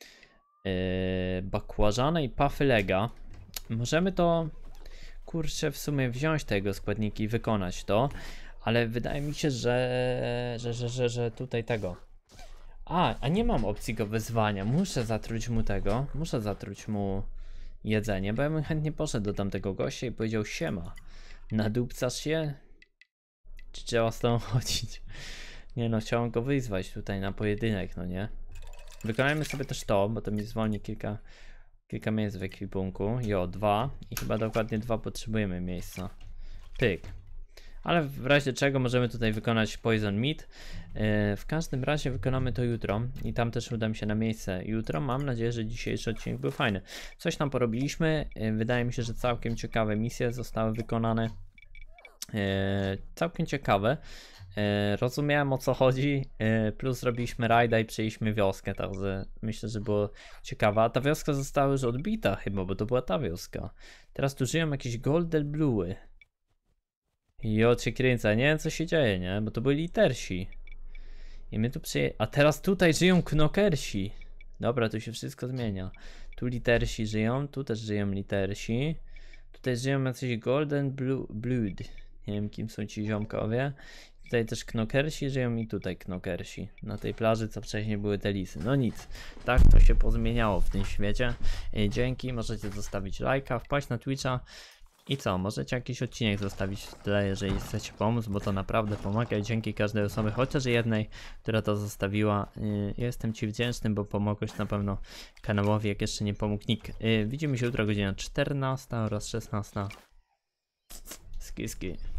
bakłażana i pafylega. Możemy to, kurczę, w sumie wziąć tego składniki i wykonać to, ale wydaje mi się, że tutaj tego. A nie mam opcji go wyzwania. Muszę zatruć mu jedzenie, bo ja bym chętnie poszedł do tamtego gościa i powiedział: siema, nadupcasz się? Czy trzeba z tobą chodzić? Nie no, chciałem go wyzwać tutaj na pojedynek, no nie? Wykonajmy sobie też to, bo to mi zwolni kilka miejsc w ekwipunku. 2 i chyba dokładnie 2 potrzebujemy miejsca. Pyk. Ale w razie czego możemy tutaj wykonać Poison Meat. W każdym razie wykonamy to jutro i tam też udam się na miejsce jutro. Mam nadzieję, że dzisiejszy odcinek był fajny. Coś tam porobiliśmy. Wydaje mi się, że całkiem ciekawe misje zostały wykonane. Całkiem ciekawe. Rozumiałem, o co chodzi, plus zrobiliśmy rajda i przejęliśmy wioskę, także myślę, że było ciekawe. A ta wioska została już odbita chyba, bo to była ta wioska. Teraz tu żyją jakieś golden blue'y. I od się kręca, nie wiem co się dzieje, nie? Bo to byli litersi. I my tu a teraz tutaj żyją knokersi. Dobra, tu się wszystko zmienia. Tu litersi żyją, tu też żyją litersi. Tutaj żyją jacyś golden blood. Nie wiem kim są ci ziomkowie. Tutaj też knokersi żyją i tutaj knokersi. Na tej plaży, co wcześniej były te lisy. No nic, tak to się pozmieniało w tym świecie. Dzięki, możecie zostawić lajka, wpaść na Twitcha. I co, możecie jakiś odcinek zostawić w tle, jeżeli chcecie pomóc, bo to naprawdę pomaga i dzięki każdej osobie, chociaż jednej, która to zostawiła. Jestem Ci wdzięczny, bo pomogłeś na pewno kanałowi, jak jeszcze nie pomógł nikt. Widzimy się jutro godzina 14 oraz 16. Ski.